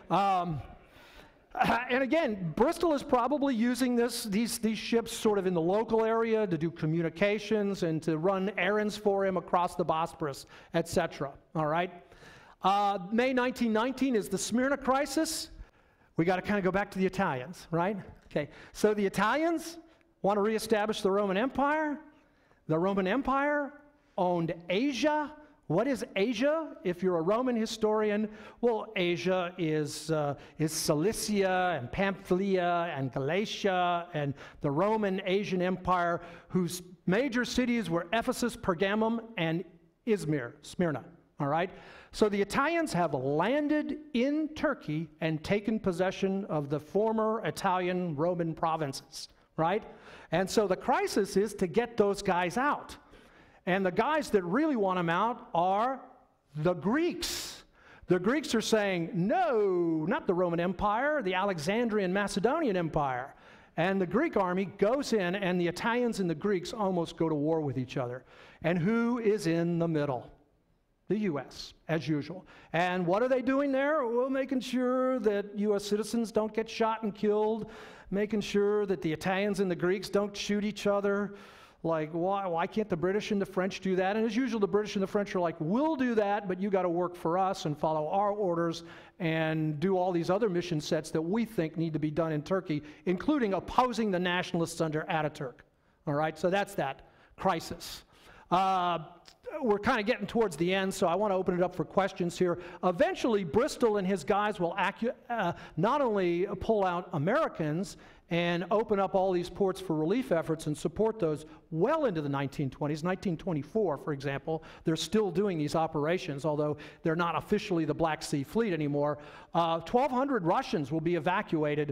And again, Bristol is probably using these ships sort of in the local area to do communications and to run errands for him across the Bosporus, etc. All right. May 1919 is the Smyrna crisis. We got to kind of go back to the Italians, right? Okay. So the Italians want to reestablish the Roman Empire. The Roman Empire owned Asia. What is Asia? If you're a Roman historian, well, Asia is Cilicia and Pamphylia and Galatia and the Roman Asian Empire, whose major cities were Ephesus, Pergamum, and Izmir, Smyrna, all right? So the Italians have landed in Turkey and taken possession of the former Italian Roman provinces, right? And so the crisis is to get those guys out. And the guys that really want them out are the Greeks. The Greeks are saying, no, not the Roman Empire, the Alexandrian Macedonian Empire. And the Greek army goes in, and the Italians and the Greeks almost go to war with each other. And who is in the middle? The U.S., as usual. And what are they doing there? Well, making sure that U.S. citizens don't get shot and killed, making sure that the Italians and the Greeks don't shoot each other. Like, why can't the British and the French do that? And as usual, the British and the French are like, we'll do that, but you got to work for us and follow our orders and do all these other mission sets that we think need to be done in Turkey, including opposing the nationalists under Ataturk. All right, so that's that crisis. we're kind of getting towards the end, so I want to open it up for questions here. Eventually, Bristol and his guys will not only pull out Americans and open up all these ports for relief efforts and support those well into the 1920s. 1924, for example, they're still doing these operations, although they're not officially the Black Sea Fleet anymore. 1,200 Russians will be evacuated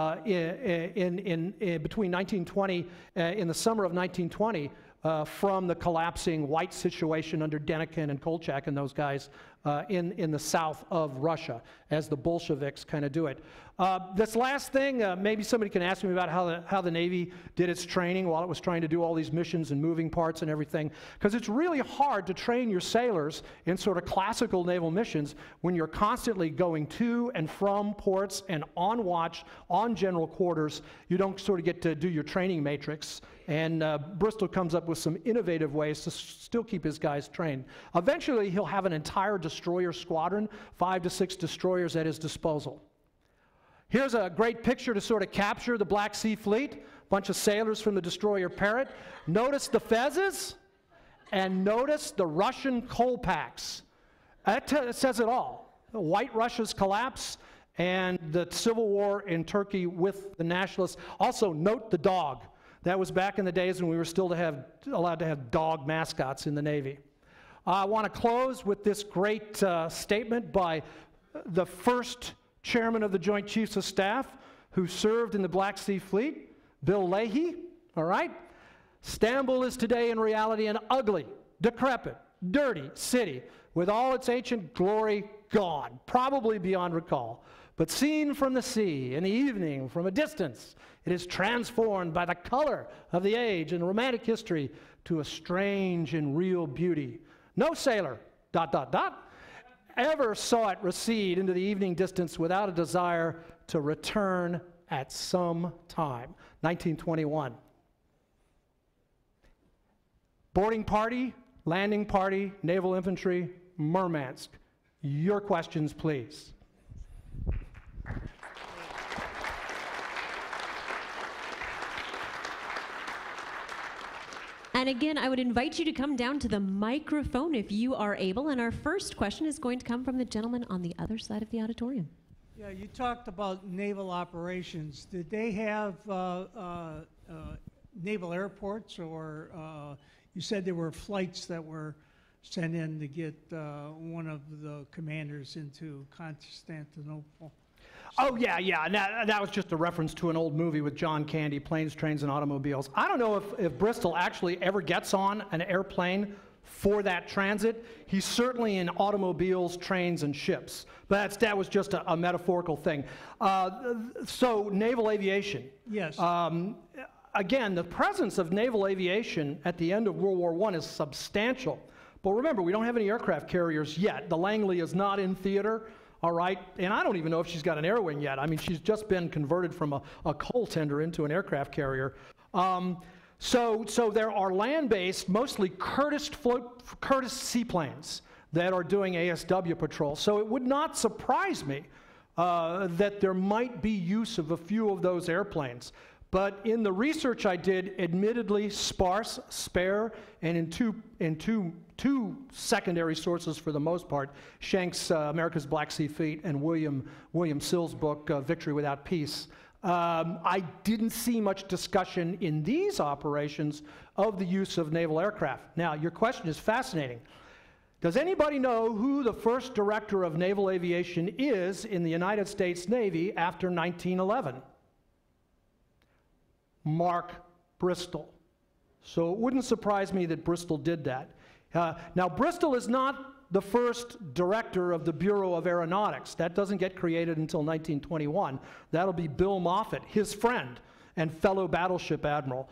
between 1920, in the summer of 1920, from the collapsing white situation under Denikin and Kolchak and those guys in the south of Russia, as the Bolsheviks kind of do it. This last thing, maybe somebody can ask me about how the Navy did its training while it was trying to do all these missions and moving parts and everything, because it's really hard to train your sailors in sort of classical naval missions when you're constantly going to and from ports and on watch, on general quarters. You don't sort of get to do your training matrix, and Bristol comes up with some innovative ways to still keep his guys trained. Eventually, he'll have an entire destroyer squadron, 5 to 6 destroyers at his disposal. Here's a great picture to sort of capture the Black Sea Fleet. A bunch of sailors from the destroyer Parrot. Notice the fezzes, and notice the Russian coal packs. That says it all. White Russia's collapse and the civil war in Turkey with the nationalists. Also, note the dog. That was back in the days when we were still allowed to have dog mascots in the Navy. I want to close with this great statement by the first chairman of the Joint Chiefs of Staff who served in the Black Sea Fleet, Bill Leahy, all right? Stamboul is today in reality an ugly, decrepit, dirty city with all its ancient glory gone, probably beyond recall. But seen from the sea in the evening from a distance, it is transformed by the color of the age and romantic history to a strange and real beauty. No sailor, ... ever saw it recede into the evening distance without a desire to return at some time. 1921. Boarding party, landing party, naval infantry, Murmansk. Your questions, please. And again, I would invite you to come down to the microphone if you are able. And our first question is going to come from the gentleman on the other side of the auditorium. Yeah, you talked about naval operations. Did they have naval airports, or you said there were flights that were sent in to get one of the commanders into Constantinople? Oh, yeah. And that was just a reference to an old movie with John Candy, Planes, Trains, and Automobiles. I don't know if Bristol actually ever gets on an airplane for that transit. He's certainly in automobiles, trains, and ships. But that was just a metaphorical thing. So naval aviation. Yes. Again, the presence of naval aviation at the end of World War I is substantial. But remember, we don't have any aircraft carriers yet. The Langley is not in theater. All right, and I don't even know if she's got an air wing yet. I mean, she's just been converted from a coal tender into an aircraft carrier. So there are land-based, mostly Curtiss seaplanes that are doing ASW patrol. So it would not surprise me that there might be use of a few of those airplanes. But in the research I did, admittedly sparse, spare, and in two secondary sources for the most part, Schenck's America's Black Sea Fleet and William Sill's book, Victory Without Peace. I didn't see much discussion in these operations of the use of naval aircraft. Now, your question is fascinating. Does anybody know who the first director of naval aviation is in the United States Navy after 1911? Mark Bristol. So it wouldn't surprise me that Bristol did that. Now, Bristol is not the first director of the Bureau of Aeronautics. That doesn't get created until 1921. That'll be Bill Moffett, his friend and fellow battleship admiral.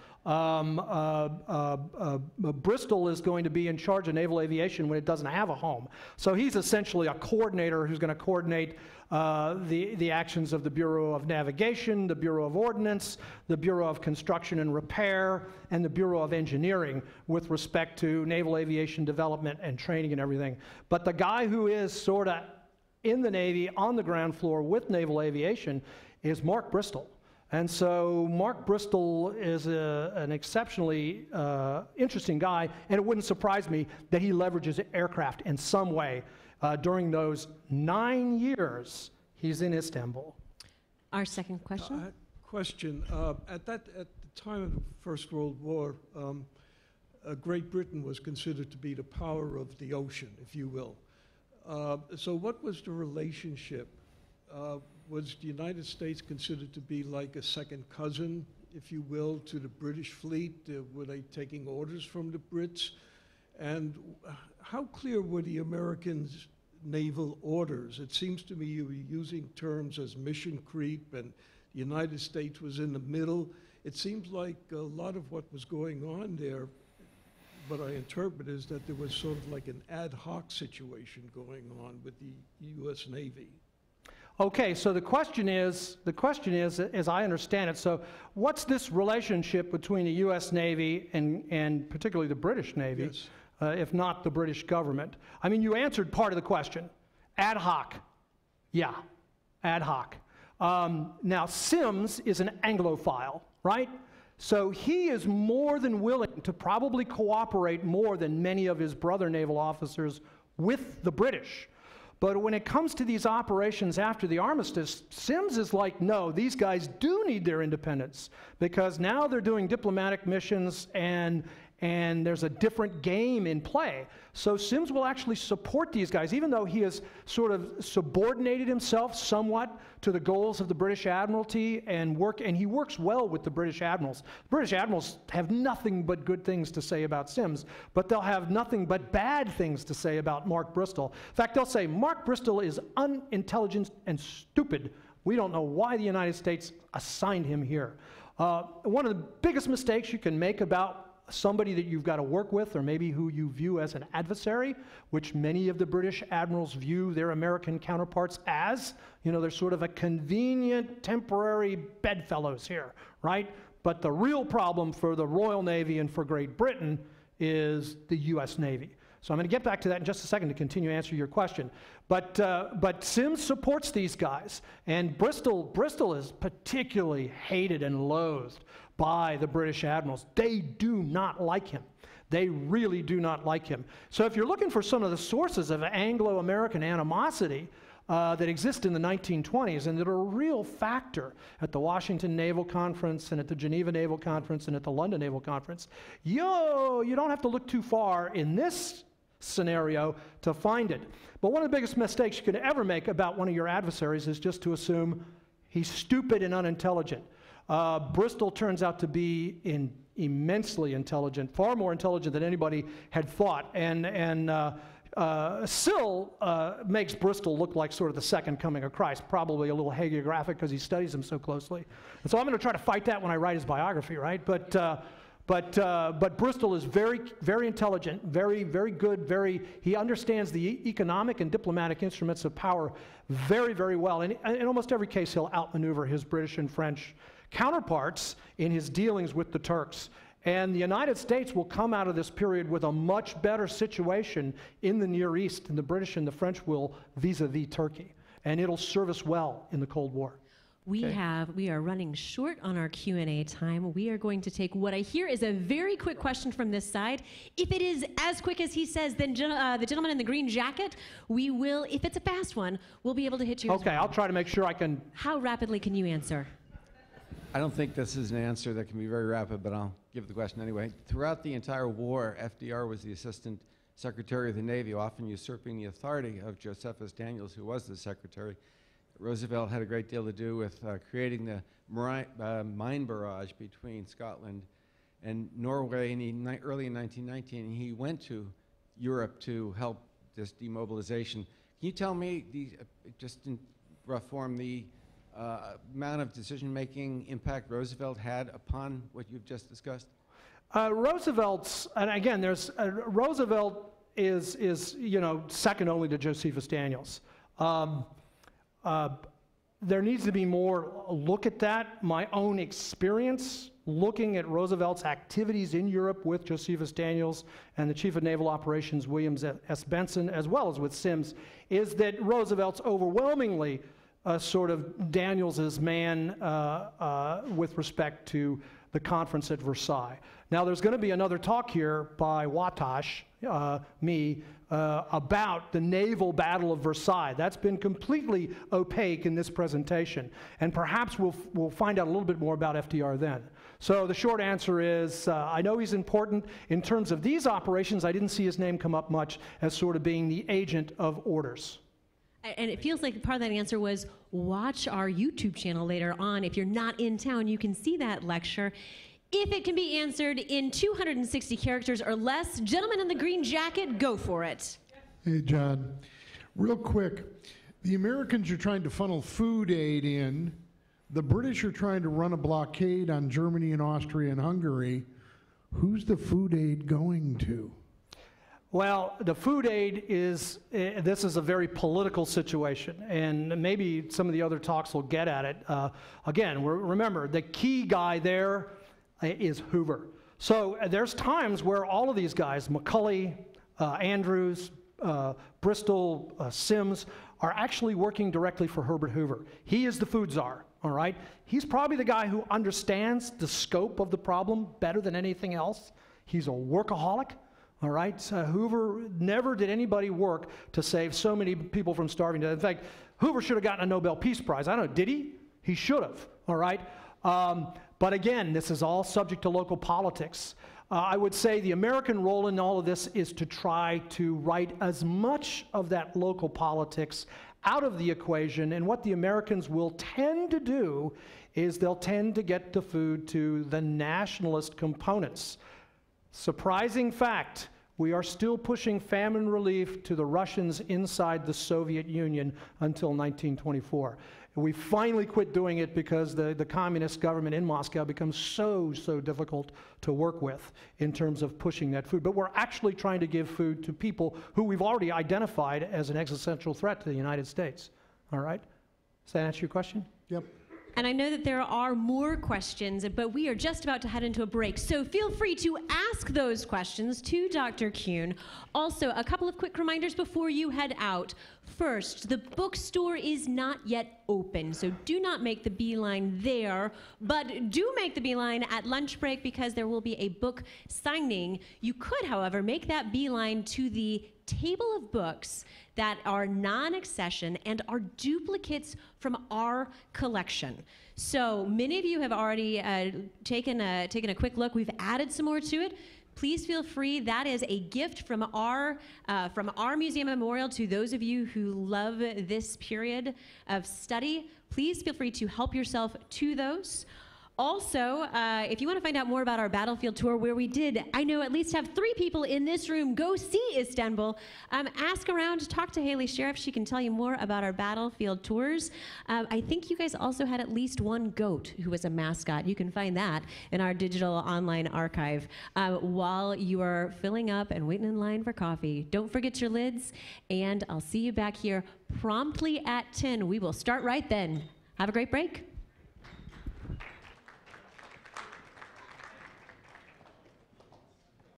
Bristol is going to be in charge of naval aviation when it doesn't have a home. So he's essentially a coordinator who's going to coordinate the actions of the Bureau of Navigation, the Bureau of Ordnance, the Bureau of Construction and Repair, and the Bureau of Engineering with respect to naval aviation development and training and everything. But the guy who is sort of in the Navy on the ground floor with naval aviation is Mark Bristol. And so Mark Bristol is an exceptionally interesting guy, and it wouldn't surprise me that he leverages aircraft in some way during those 9 years he's in Istanbul. Our second question. At the time of the First World War, Great Britain was considered to be the power of the ocean, if you will. So what was the relationship? Was the United States considered to be like a second cousin, if you will, to the British fleet? Were they taking orders from the Brits? And how clear were the Americans' naval orders? It seems to me you were using terms as mission creep, and the United States was in the middle. It seems like a lot of what was going on there, what I interpret is that there was sort of like an ad hoc situation going on with the U.S. Navy. Okay, so the question is, as I understand it, so what's this relationship between the U.S. Navy and particularly the British Navy, Yes. If not the British government? I mean, you answered part of the question. Ad hoc. Yeah, ad hoc. Now, Sims is an Anglophile, right? So he is more than willing to probably cooperate more than many of his brother naval officers with the British. But when it comes to these operations after the armistice, Sims is like, no, these guys do need their independence because now they're doing diplomatic missions and there's a different game in play. So Sims will actually support these guys, even though he has sort of subordinated himself somewhat to the goals of the British Admiralty and he works well with the British admirals. The British admirals have nothing but good things to say about Sims, but they'll have nothing but bad things to say about Mark Bristol. In fact, they'll say, Mark Bristol is unintelligent and stupid. We don't know why the United States assigned him here. One of the biggest mistakes you can make about somebody that you've got to work with, or maybe who you view as an adversary, which many of the British admirals view their American counterparts as. You know, they're sort of a convenient, temporary bedfellows here, right? But the real problem for the Royal Navy and for Great Britain is the U.S. Navy. So I'm going to get back to that in just a second to continue to answer your question. But Sims supports these guys, and Bristol is particularly hated and loathed by the British admirals. They do not like him. They really do not like him. So if you're looking for some of the sources of Anglo-American animosity that exist in the 1920s and that are a real factor at the Washington Naval Conference and at the Geneva Naval Conference and at the London Naval Conference, you don't have to look too far in this scenario to find it. But one of the biggest mistakes you could ever make about one of your adversaries is just to assume he's stupid and unintelligent. Bristol turns out to be immensely intelligent, far more intelligent than anybody had thought. And Sill makes Bristol look like sort of the second coming of Christ, probably a little hagiographic because he studies him so closely. And so I'm going to try to fight that when I write his biography, right? But Bristol is very, very intelligent, very, very good, he understands the economic and diplomatic instruments of power very, very well. And in almost every case, he'll outmaneuver his British and French counterparts in his dealings with the Turks. And the United States will come out of this period with a much better situation in the Near East than the British and the French will vis-a-vis Turkey. And it'll serve us well in the Cold War. We are running short on our Q&A time. We are going to take what I hear is a very quick question from this side. If it is as quick as he says, then the gentleman in the green jacket, we will, if it's a fast one, we'll be able to hit you. Okay, I'll try to make sure I can. How rapidly can you answer? I don't think this is an answer that can be very rapid, but I'll give the question anyway. Throughout the entire war, FDR was the Assistant Secretary of the Navy, often usurping the authority of Josephus Daniels, who was the Secretary. Roosevelt had a great deal to do with creating the mine barrage between Scotland and Norway early in 1919. He went to Europe to help this demobilization. Can you tell me, just in rough form, the amount of decision-making impact Roosevelt had upon what you've just discussed? Roosevelt's, and again, Roosevelt is second only to Josephus Daniels. There needs to be more look at that. My own experience looking at Roosevelt's activities in Europe with Josephus Daniels and the Chief of Naval Operations, William S. Benson, as well as with Sims, is that Roosevelt's overwhelmingly sort of Daniels's man with respect to the conference at Versailles. Now, there's going to be another talk here by Watash, me, about the naval battle of Versailles. That's been completely opaque in this presentation, and perhaps we'll find out a little bit more about FDR then. So the short answer is, I know he's important. In terms of these operations, I didn't see his name come up much as sort of being the agent of orders. And it feels like part of that answer was watch our YouTube channel later on. If you're not in town, you can see that lecture. If it can be answered in 260 characters or less, gentleman in the green jacket, go for it. Hey, John. Real quick, the Americans are trying to funnel food aid in. The British are trying to run a blockade on Germany and Austria and Hungary. Who's the food aid going to? Well, the food aid is, this is a very political situation, and maybe some of the other talks will get at it. Again, remember, the key guy there is Hoover. So there's times where all of these guys, McCulley, Andrews, Bristol, Sims, are actually working directly for Herbert Hoover. He is the food czar, all right? He's probably the guy who understands the scope of the problem better than anything else. He's a workaholic. All right, Hoover never did anybody work to save so many people from starving to death. In fact, Hoover should have gotten a Nobel Peace Prize. I don't know, did he? He should have, all right? But again, this is all subject to local politics. I would say the American role in all of this is to try to write as much of that local politics out of the equation, and what the Americans will tend to do is they'll tend to get the food to the nationalist components. Surprising fact, we are still pushing famine relief to the Russians inside the Soviet Union until 1924. And we finally quit doing it because the communist government in Moscow becomes so difficult to work with in terms of pushing that food. But we're actually trying to give food to people who we've already identified as an existential threat to the United States. All right? Does that answer your question? Yep. And I know that there are more questions, but we are just about to head into a break. So feel free to ask those questions to Dr. Kuehn. Also, a couple of quick reminders before you head out. First, the bookstore is not yet open, so do not make the beeline there, but do make the beeline at lunch break because there will be a book signing. You could, however, make that beeline to the table of books that are non-accession and are duplicates from our collection. So many of you have already taken a quick look. We've added some more to it. Please feel free. That is a gift from our museum memorial to those of you who love this period of study. Please feel free to help yourself to those. Also, if you want to find out more about our battlefield tour, where we did, I know, at least have 3 people in this room go see Istanbul, ask around, talk to Haley Sheriff. She can tell you more about our battlefield tours. I think you guys also had at least 1 goat who was a mascot. You can find that in our digital online archive while you are filling up and waiting in line for coffee. Don't forget your lids, and I'll see you back here promptly at 10. We will start right then. Have a great break.